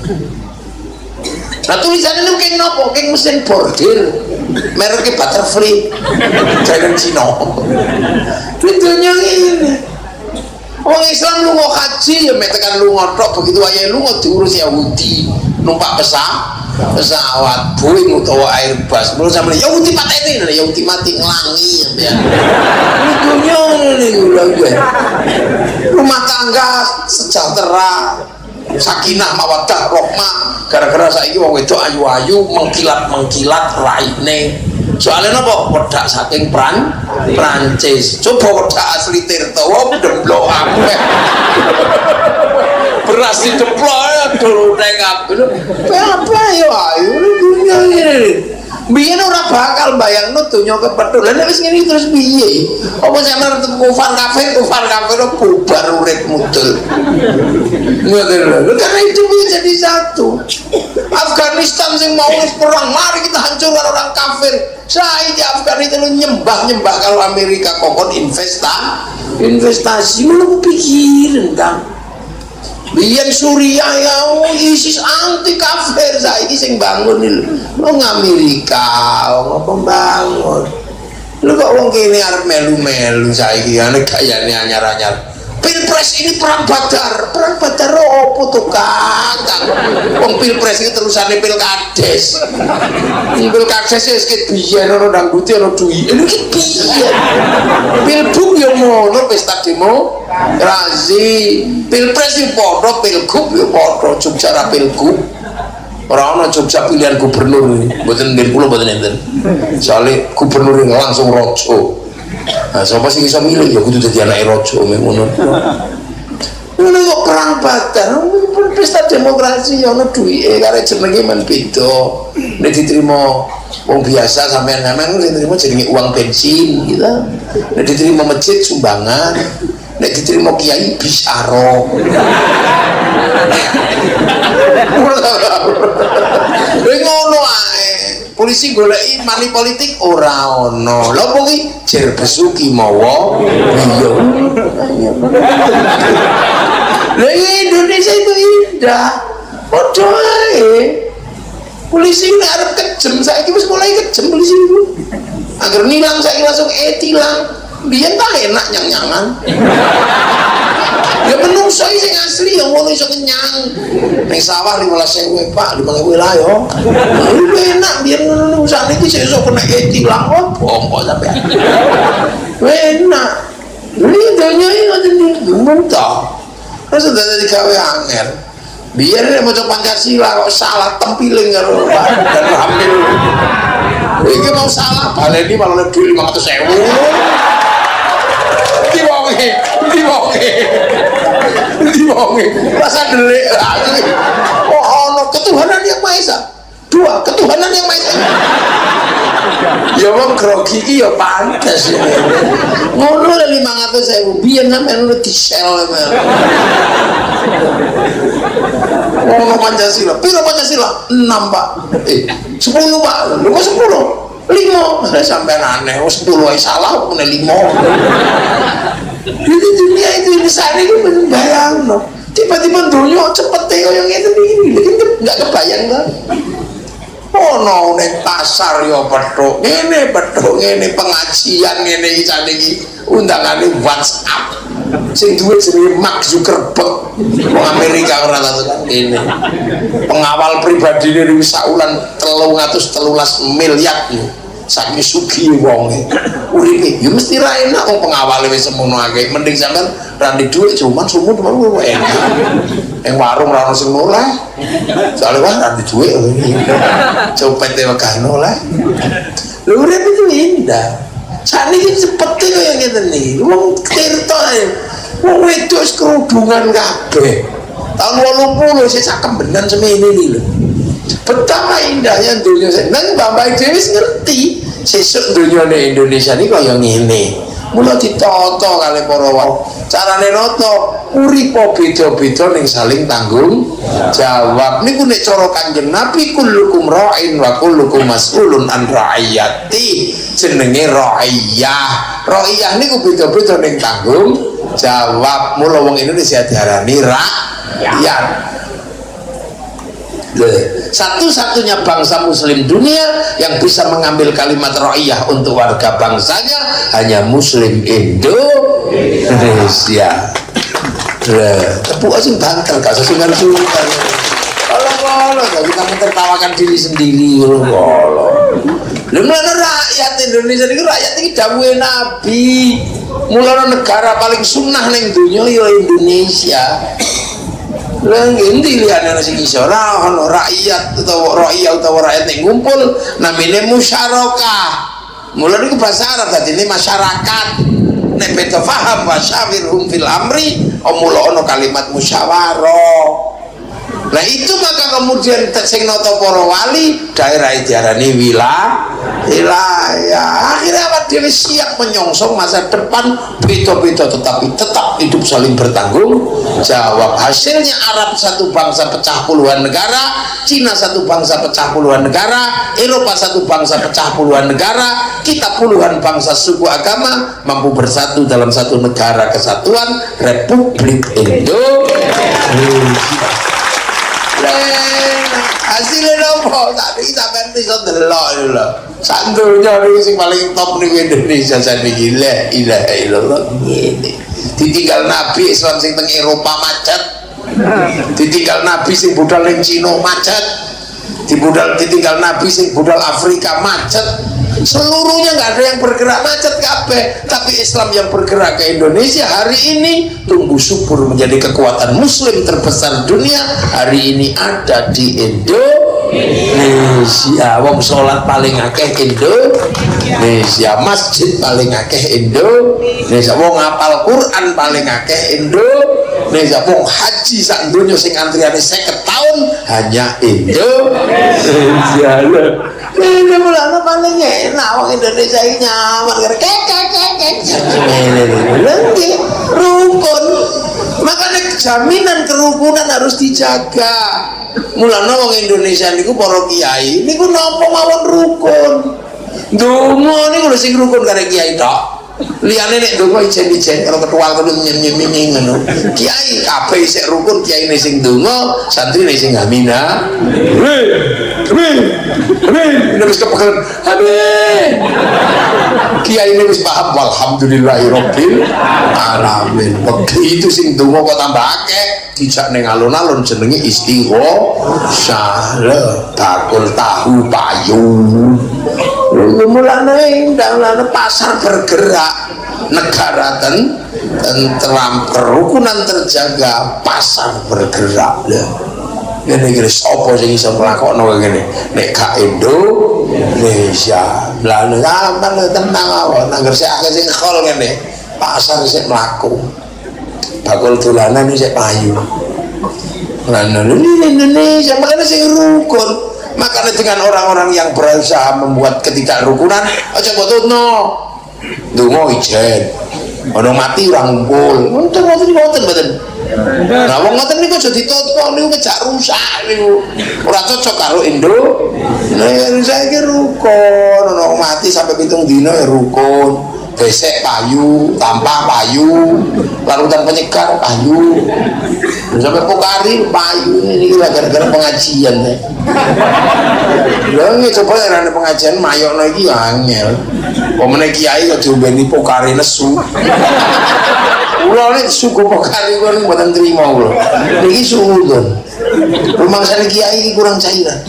nah tulisannya niku keng napa keng mesin bordir mereknya Butterfly jangan Cina kuwi donya ngene. Orang Islam lunga haji ya mek tekan lunga tok begitu wayahe lunga diurus Yahudi numpak pesawat pesawat Boeing utawa Airbus terus sampe Yahudi pateni Yahudi mati ngelangi ya dunya niku lho rumah tangga sejahtera sakinah mawaddah rahmah gara-gara saiki wong wedok ayu-ayu mengkilat-mengkilat raine soalnya apa? Wedak saking Pran Prancis coba wedak asli Tirto wong demblok kabeh beras dideplok ya dulu neng kabeh apa ya ayo dunia ini biyen ora bakal bayangno donya kepethuk lha nek wis ngene terus piye apa sampeyan ketemu kufar kafir kufar kafir bubar urip mudul ngoten lho karena itu jadi satu Afghanistan sing mau perang mari kita hancur karo orang kafir saya di Afghanistan nyembah-nyembah kalau Amerika kokon investa investasi lu pikirin kan biyen Suriah ya ISIS anti kafir saiki sing bangun lho wong Amerika wong pembangun lho kok wong kene arep melu-melu saiki ane gayane anyar-anyar Pilpres ini perang badar perang badar opo tuh kakak wong pilpres ini terusane pilkades pilkades ya sedikit biyen ono dangdute ono duwi ini ki biyen pilbuk yo ngono pesta demo razi pilpres yo padha pilgub yo padha Jogja ra pilgub ora ono Jogja pilihan gubernur mboten ngen kula mboten enten soalé gubernur langsung raja. Nah, siapa sih bisa milih ya kudu dadi anake raja ngono. Ngono kok perang badar, pesta demokrasi ya ono duwike kare jenenge men beda. Nek diterima wong biasa sampean-sampean diterima jenenge uang bensin gitu. Nek diterima masjid sumbangan, nek diterima kiai bisyaro. Ngono ae. Polisi goleki mani politik ora ono. Lha opo ki jer besuki mawa iya. Lah Indonesia itu indah. Padha ae. Polisi nek arep kejem saiki wis mulai kejem polisi itu. Agar nilang saiki langsung eh tilang. Biyen ta enak nyang-nyangan. Ya menungso sing asli yang ngono iso kenyang. Ning sawah lima belas ribu Pak, lima ribu lah yo. Lu enak biar ngono sakniki sik iso kena tilang opo kok sampean. Enak. Ini donya iki ngoten iki mentah. Terus dadi gawe angel. Biar nek maca Pancasila kok salah tempiling karo Pak dan hamil. Iki mau salah baleni malah duit lima ratus ribu. Di wonge, di wonge. Di wonge. wonge. Rasa delik. Oh ono ketuhanan yang Maha Esa. Dua, ketuhanan yang Maha Esa. Ya wong grogi iki ya pantes. Ngono lho lima ratus ribu biyen sampean lu di-sell. Ngono Pancasila. Piro Pancasila? enam Pak. Eh, sepuluh Pak. Lu kok sepuluh? lima. Saya sampean aneh. Oh sepuluh ae salah kok lima. Di dunia itu di sana itu bayang no. Tiba-tiba dunia cepet deh yang itu begini, nggak kebayang kan? Oh no, neng pasar yo petuk, ini petuk, ini pengajian, ini ican ini undangan ini WhatsApp. Sing duit sendiri Mark Zuckerberg, orang Amerika orang tahu ini. Pengawal pribadi dari wisaulan telung atus telulas miliar nih. Saking sugi wonge uripe ya mesti ra enak wong pengawale wis semono akeh mending sampean ra ndek dhuwit cuman sumur temen enak ing warung ra ono sing noleh soalé wah ra ndek dhuwit copet e wegah noleh lho urip itu indah saniki cepet kaya ngene iki wong tirta wong wedok kerudungan kabeh tahun wolung puluh sik sakembenan semene iki lho. Betapa indahnya dunia seneng Bapak Dewi ngerti sesuk dunia Indonesia ini kaya ngene mula ditata kali para wong carane nata uripa beda-beda ning saling tanggung jawab niku nek cara Kanjeng Nabi kullukum ra'in wa kullukum mas'ulun an ra'iyati jenenge ra'iyah ra'iyah niku beda-beda ning tanggung jawab mula wong Indonesia diarani rakyat. Satu-satunya bangsa muslim dunia yang bisa mengambil kalimat ra'iyah untuk warga bangsanya hanya muslim Indonesia. Tepuk aja bantal gak sesuai sultan. Kalau-kalau kita mentertawakan diri sendiri. Kalau Lemana rakyat Indonesia ini rakyat ini dawuhe Nabi. Mulane negara paling sunnah ning dunya ya Indonesia. Lah ngendi liyane sing iso ora ono rakyat utawa rakyat utawa rakyat ning ngumpul namine musyarakah. Mulane iku bahasa Arab dadine masyarakat. Nek beda paham wasyawirhum fil amri, mula ono kalimat musyawarah. Nah itu maka kemudian sing nata para wali daerah diarani wilayah. Akhirnya awak dhewe siap menyongsong masa depan beda-beda tetapi tetap hidup saling bertanggung jawab. Hasilnya Arab satu bangsa pecah puluhan negara, Cina satu bangsa pecah puluhan negara, Eropa satu bangsa pecah puluhan negara, kita puluhan bangsa suku agama mampu bersatu dalam satu negara kesatuan Republik Indonesia. Hasilnya nopo tapi sampean iso delok lho. Sak donya iki sing paling top niku Indonesia saniki la ilaha illallah ngene. Ditinggal Nabi Islam sing teng Eropa macet. Ditinggal Nabi sing budal ning Cina macet. Dibudal ditinggal Nabi sing budal Afrika macet. Seluruhnya nggak ada yang bergerak macet kabeh, tapi Islam yang bergerak ke Indonesia hari ini tumbuh subur menjadi kekuatan muslim terbesar dunia. Hari ini ada di Indonesia. Wong sholat paling akeh Indonesia, masjid paling akeh Indonesia, wong ngapal Quran paling akeh Indonesia, wong haji sak donya sing antriane seket tahun hanya Indonesia. Ini mulanya paling enak wong Indonesia ini nyaman kek kek kek kek rukun. Makanya jaminan kerukunan harus dijaga. Mulanya wong Indonesia niku para kiai niku napa mawon rukun. Ndonga niku lho sing rukun karo kiai tok. Liyane nek ndonga ijen-ijen karo ketua kudu nyen-nyen ngono. Kiai kabeh isih rukun, kiai ne sing ndonga, santri ne sing amina. Amin. Amin. Wis kepeken. Amin. Kiai ini wis paham walhamdulillahirabbil alamin. Begitu sing ndonga kok tambah akeh, dijak ning alun-alun jenenge istighosah. Bakul tahu payu. Mulane ndang pasar bergerak, negara ten tentram, kerukunan terjaga, pasar bergerak. Ini kira sopo sing iso nglakokno ngene nek gak Indonesia. Lah sampean tenang awak nang gresik akeh sing khol ngene pasar sik mlaku. bakul dolanan ini saya payu. Nah, ini Indonesia makanya saya rukun. Makanya dengan orang-orang yang berusaha membuat ketidakrukunan, aja betul no, dungo ijen, orang mati orang ngumpul, ngoten ngoten ngoten betul. Nah, wong ngoten niku aja ditutup niku ngejak rusak niku. Ora cocok karo Indo. Nah, saiki rukun, orang mati sampai pitung dina ya rukun. Besek payu, tampah payu, larutan penyegar payu, sampai pokari payu. Ini gara-gara pengajian ya. Lalu coba ada pengajian mayok lagi angel. Pemenang kiai kok diombeni pokari nesu. Ulah nek suku pokari kan mboten trimo lho. Niki suudon. Rumah sana kiai iki kurang cairan.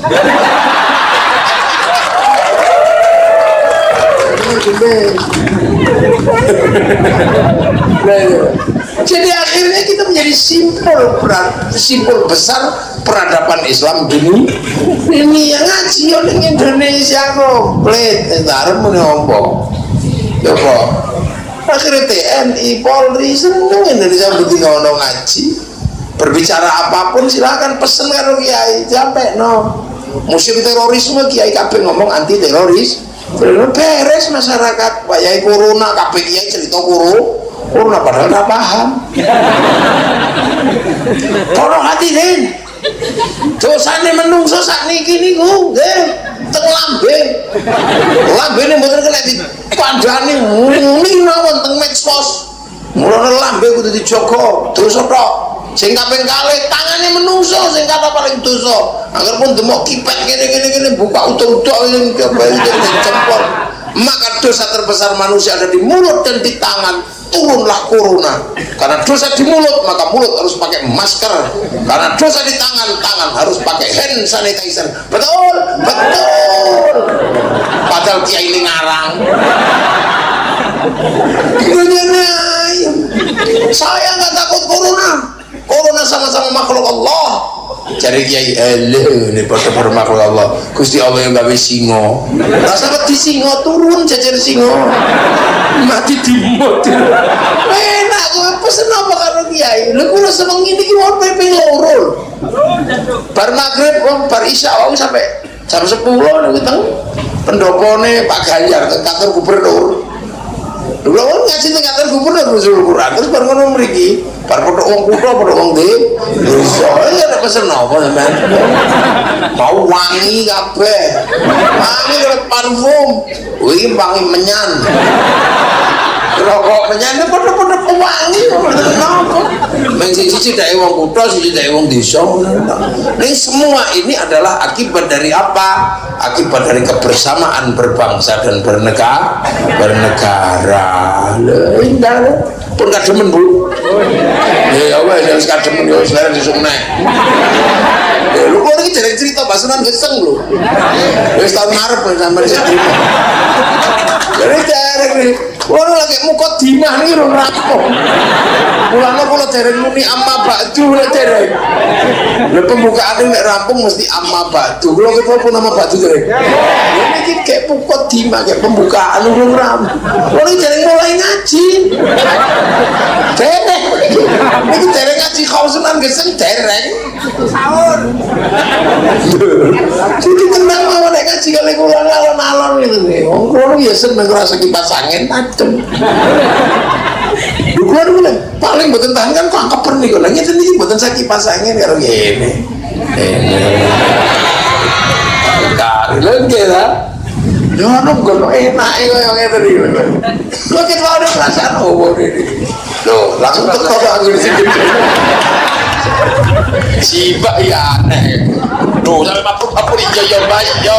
Jadi akhirnya kita menjadi simbol simbol besar peradaban Islam dunia. Ini yang ngaji orang Indonesia komplit. Entar menyombong. Coba. Akhirnya T N I Polri seneng Indonesia begitu ngono ngaji. Berbicara apapun silakan pesen karo kiai sampai no. Musim terorisme kiai kabeh ngomong anti teroris. Beres masyarakat, Pak Yai corona, K P Kiai cerita kuru, corona padahal nggak paham. Tolong hati-hati, dosane menungso sak niki niku, nggih, teng lambe, lambe ini mboten kena dikandani, muni mawon teng medsos, mulane lambe kudu dijogo, dosa tok. Sing kaping kalih tangane menungso sing kata paling dosa. Agar pun demok kipet gini-gini buka utuh-utuh yang jempol. Maka dosa terbesar manusia ada di mulut dan di tangan. Turunlah corona. Karena dosa di mulut maka mulut harus pakai masker. Karena dosa di tangan tangan harus pakai hand sanitizer. Betul, betul. Padahal kiai ini ngarang. Saya nggak takut corona. Corona sama-sama makhluk Allah. Cari kiai ele ini pada makhluk Allah. Gusti Allah yang gawe singo. Rasa di singo turun jajar singo. Mati di mut. Enak gue pesen apa karo kiai? Lu kula seneng ini ki wong P P loro. Bar magrib wong bar isya wong sampai jam sepuluh niku teng pendopone Pak Ganjar ke kantor gubernur. Lha wong ngaji teng kantor gubernur Rasul Quran terus bar ngono mriki. Bar podo wong kutho podo wong ndi desa ya nek pesen apa sampean mau wangi kabeh wangi karo parfum iki wangi menyan rokok menyan podo-podo wangi napa men siji dake wong kutho siji dake wong desa ning semua ini adalah akibat dari apa akibat dari kebersamaan berbangsa dan bernegara bernegara lho indah pun kademen Bu ya wes harus kademen yo selera disukne ya lu kok iki dereng cerita basunan geseng lho wis tahun ngarep sampe cerita jadi dereng nih kalau lagi mukot dimah nih rong rampung mulanya kalau dereng muni amma ba'du lah dereng lah pembukaan ini rampung mesti amma ba'du kalau kita pun amma ba'du dereng ini kayak mukot dimah kayak pembukaan rong rampung kalau ini dereng mulai ngaji dereng ini dereng ngaji khawsunan geseng dereng sahur jadi tenang mau naik ngaji kali kurang alon-alon gitu nih orang ya seneng rasa kipas angin adem lu keluar dulu paling betul tahan kan kok keper nih kalau nyata nih betul saya kipas angin kalau gini ini kari lagi lah jangan nunggu enak yang yang tadi lo kita ada perasaan oh ini lo langsung tekor aku di sini Ciba ya aneh tuh sampai papur-papur iya ya baik ya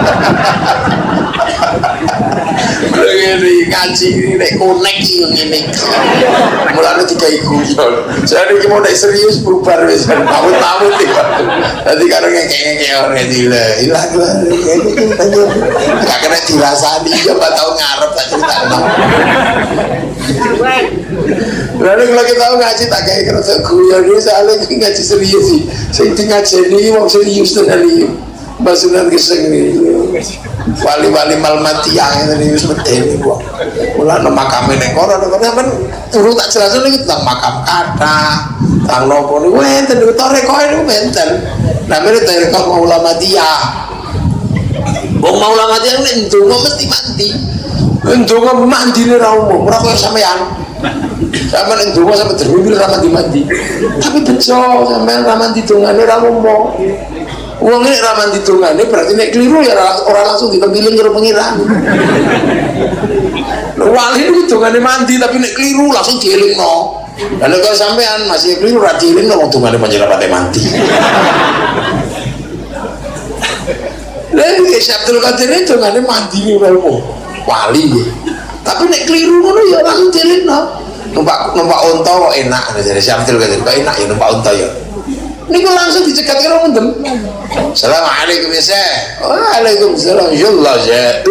ini ngaji ini konek ini mulanya tiga iguyon saya ini mau naik serius bubar tahu-tahu nih nanti kadang yang kayak-kayak orang gila hilang lah gak kena dirasani coba tahu ngarep tak cerita lalu kalau kita tahu ngaji tak kayak kerasa guyon ini soalnya ngaji serius sih saya ngaji ini mau serius dengan ini basunan geseng ini wali-wali malmatiang ini seperti ini Mula no makame ning kono sampean turu tak jelasen iki tentang makam kata, tentang nopo niku enten niku toreko niku enten. Namanya toreko Maulamadiyah. Wong Maulamadiyah nek ndonga mesti mandi. Ndonga mandine ra umum, ora kaya sampean. Sampeyan nek ndonga sampe terhubung ra mandi-mandi. Tapi bejo sampean ra mandi dongane ra umum. Wong nek ra mandi dongane berarti nek keliru ya ora langsung dipanggilin karo pengiran. Wali itu dongane mandi tapi nek keliru langsung dielingno. Lah nek sampean masih keliru ra dielingno wong dongane panjenengan pate mandi. Lah iki Abdul Qadir itu dongane mandi niku wali. Tapi nek keliru ngono ya langsung dielingno. Numpak numpak unta kok enak dari Abdul Qadir kok enak ya numpak unta ya. Niku langsung dicegat karo mendem. Assalamualaikum ya Syekh. Waalaikumsalam. Insyaallah Syekh.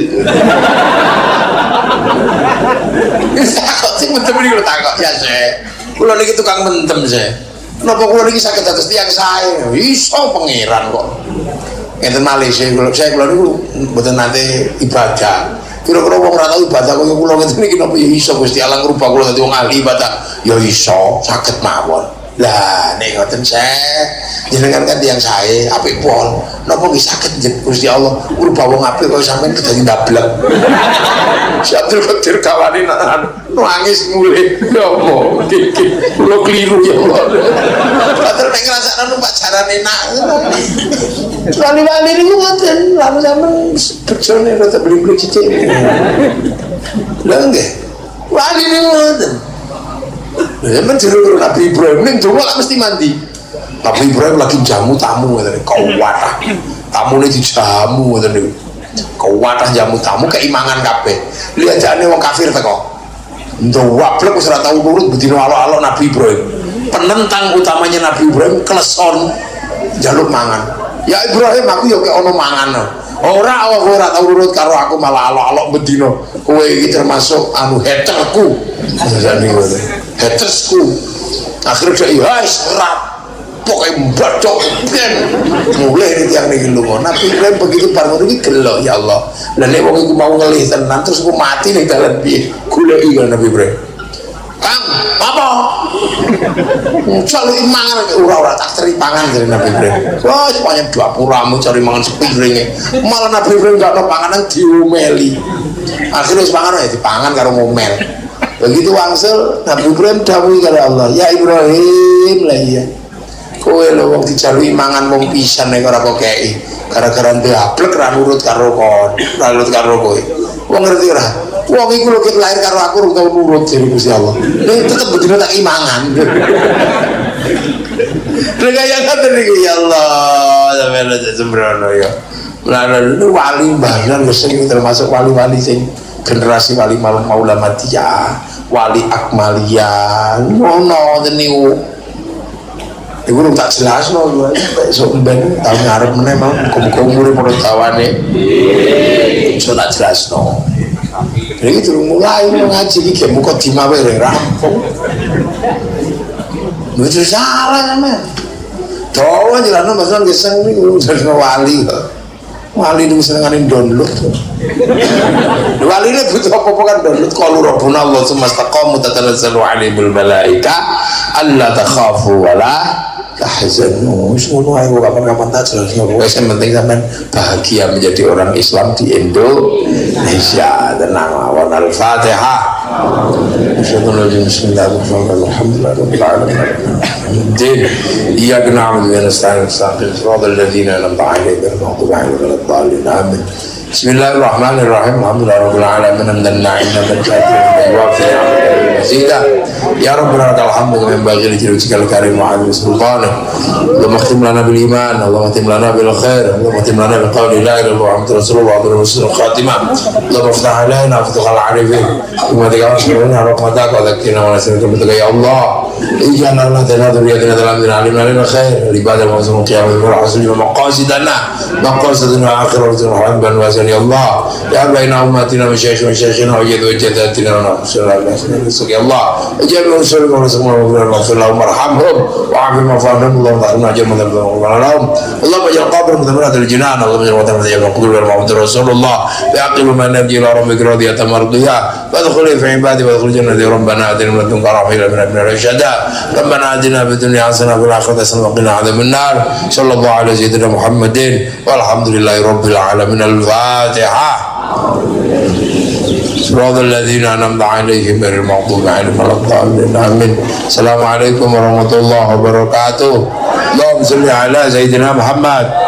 Takut sing mendem niku takut ya Syekh. Kula niki tukang mendem Syekh. Napa kula niki saged dados tiyang sae? Iso pangeran kok. Ngeten malih Syekh kula Syekh kula niku mboten nate ibadah. Kira-kira wong ora tau ibadah kaya kula ngeten iki napa ya iso Gusti Allah ngrubah kula dadi wong ahli ibadah. Ya iso, saged mawon. Lah nek ngoten Syekh jenengan kan tiyang sae apik pol napa nggih saged Gusti Allah ngrubah wong apik kaya sampean dadi ndablek. Abdul Qadir kawani nangis mulih ya apa iki kula kliru ya Allah. Padahal nek ngrasakno numpak jaran enak. Wali-wali niku ngoten lalu sampean bejone rada beli-beli cicik. Lah nggih wali niku ngoten. Ya men jero Nabi Ibrahim ning donga lak mesti mandi. Nabi Ibrahim lagi jamu tamu ngene kau watah. Tamune dijamu ngoten niku. Kau watah jamu tamu keimangan kabeh. Lihat jane wong kafir teko. Ndowak wis ora tau nurut bedino alok-alok Nabi Ibrahim. Penentang utamanya Nabi Ibrahim kleson njaluk mangan. Ya Ibrahim aku ya kek ono mangan. Ora kowe ora tau nurut karo aku malah alok-alok bedino. Kowe iki termasuk anu haterku. Jane ngono. Hatersku akhirnya dia iya serat pokoknya mbadok kan mulai ini tiang ini lungo Nabi Ibrahim begitu bangun ini gelo ya Allah dan ini waktu aku mau ngelih tenan terus aku mati nih dalam biaya gula iya Nabi Ibrahim Kang apa selalu imangan ura-ura tak cari pangan dari Nabi Ibrahim wah semuanya dua puramu cari mangan sepiringnya malah Nabi Ibrahim gak ada panganan diumeli akhirnya sepangan ya dipangan karo ngomel. Begitu wangsul Nabi Ibrahim dawuhi karo Allah, ya Ibrahim lah iya. Kowe lho wong dijalui mangan wong pisan nek ora kok kei. Gara-gara ndablek ra nurut karo kon, ra nurut karo kowe. Wong ngerti ora? Wong iku lho ket lahir karo aku ora tau nurut jare Gusti Allah. Nek tetep bedino tak imangan. Lha kaya ngoten niku ya Allah, sampeyan aja sembrono ya. Lalu wali mbahlan sing termasuk wali-wali sing generasi wali Maulamadiyah. Wali Akmaliyah ngono niku iku rung tak jelasno esuk ben tahun ngarep meneh mau muga-muga umure padha dawane iso tak jelasno iki durung mulai ngaji iki muga dimawe rampung wis salah sampean dawa jelasno masalah geseng niku jelasno wali wali itu senengane download wali ini butuh apa-apa kan download qalu rabbuna Allah tsumma istaqamu tatanazzalu alaihimul malaika alla takhafu wala tahzanu ngono ae kok kapan-kapan tak jelas ngono wis penting sampean bahagia menjadi orang Islam di Indonesia tenang mawon al-Fatihah iyyaka na'budu wa nasta'in ihdinas siratal ladzina an'amta 'alaihim ghairil maghdubi 'alaihim waladdallin amin. Bismillahirrahmanirrahim. Alhamdulillahirabbil alamin hamdan na'iman katsiran wa fi'an mazida. Ya Rabbana lakal hamdu kama yanbaghi li jalali karim wa 'azimi sultanik. Allahumma khtim lana bil iman, Allahumma khtim lana bil khair, Allahumma khtim lana bi qawli la ilaha illallah Muhammadur rasulullah wa husnul khatimah. Allahumma iftah alaina futuhal 'arifin. Wa taghfirna rahmataka wa dhakkirna wa nasrika bi ya Allah. Ij'alna lana dhurriyyatan dalam alimna lil khair, ibadal mawzun qiyamah wa hasbi maqasidana, maqasiduna akhiratul hamdan wa ya Allah ya baina ummatina wa syaikhina wa syaikhina wa jadwa jadatina wa nafsana ya Allah. Jami usul wa rasulullah sallallahu marhamhum wa afi mafahum Allah ta'ala ajr madallahu Allah bajal qabr mudammat al-jinan Allah bajal mudammat al-qubur wa Muhammad Rasulullah bi'aqil man nabi ila rabbika radiyatan mardiyah fadkhuli fi ibadi wa adkhul jannati rabbana atina min ladunka rahmatan wa min rashada rabbana atina fid dunya hasanah wa fil akhirati hasanah wa qina adhaban nar sallallahu ala sayyidina Muhammadin walhamdulillahi rabbil alamin al-fatihah صراط الذين أنعمت عليهم غير المغضوب عليهم ولا الضالين آمين السلام عليكم ورحمة الله وبركاته اللهم صل على سيدنا محمد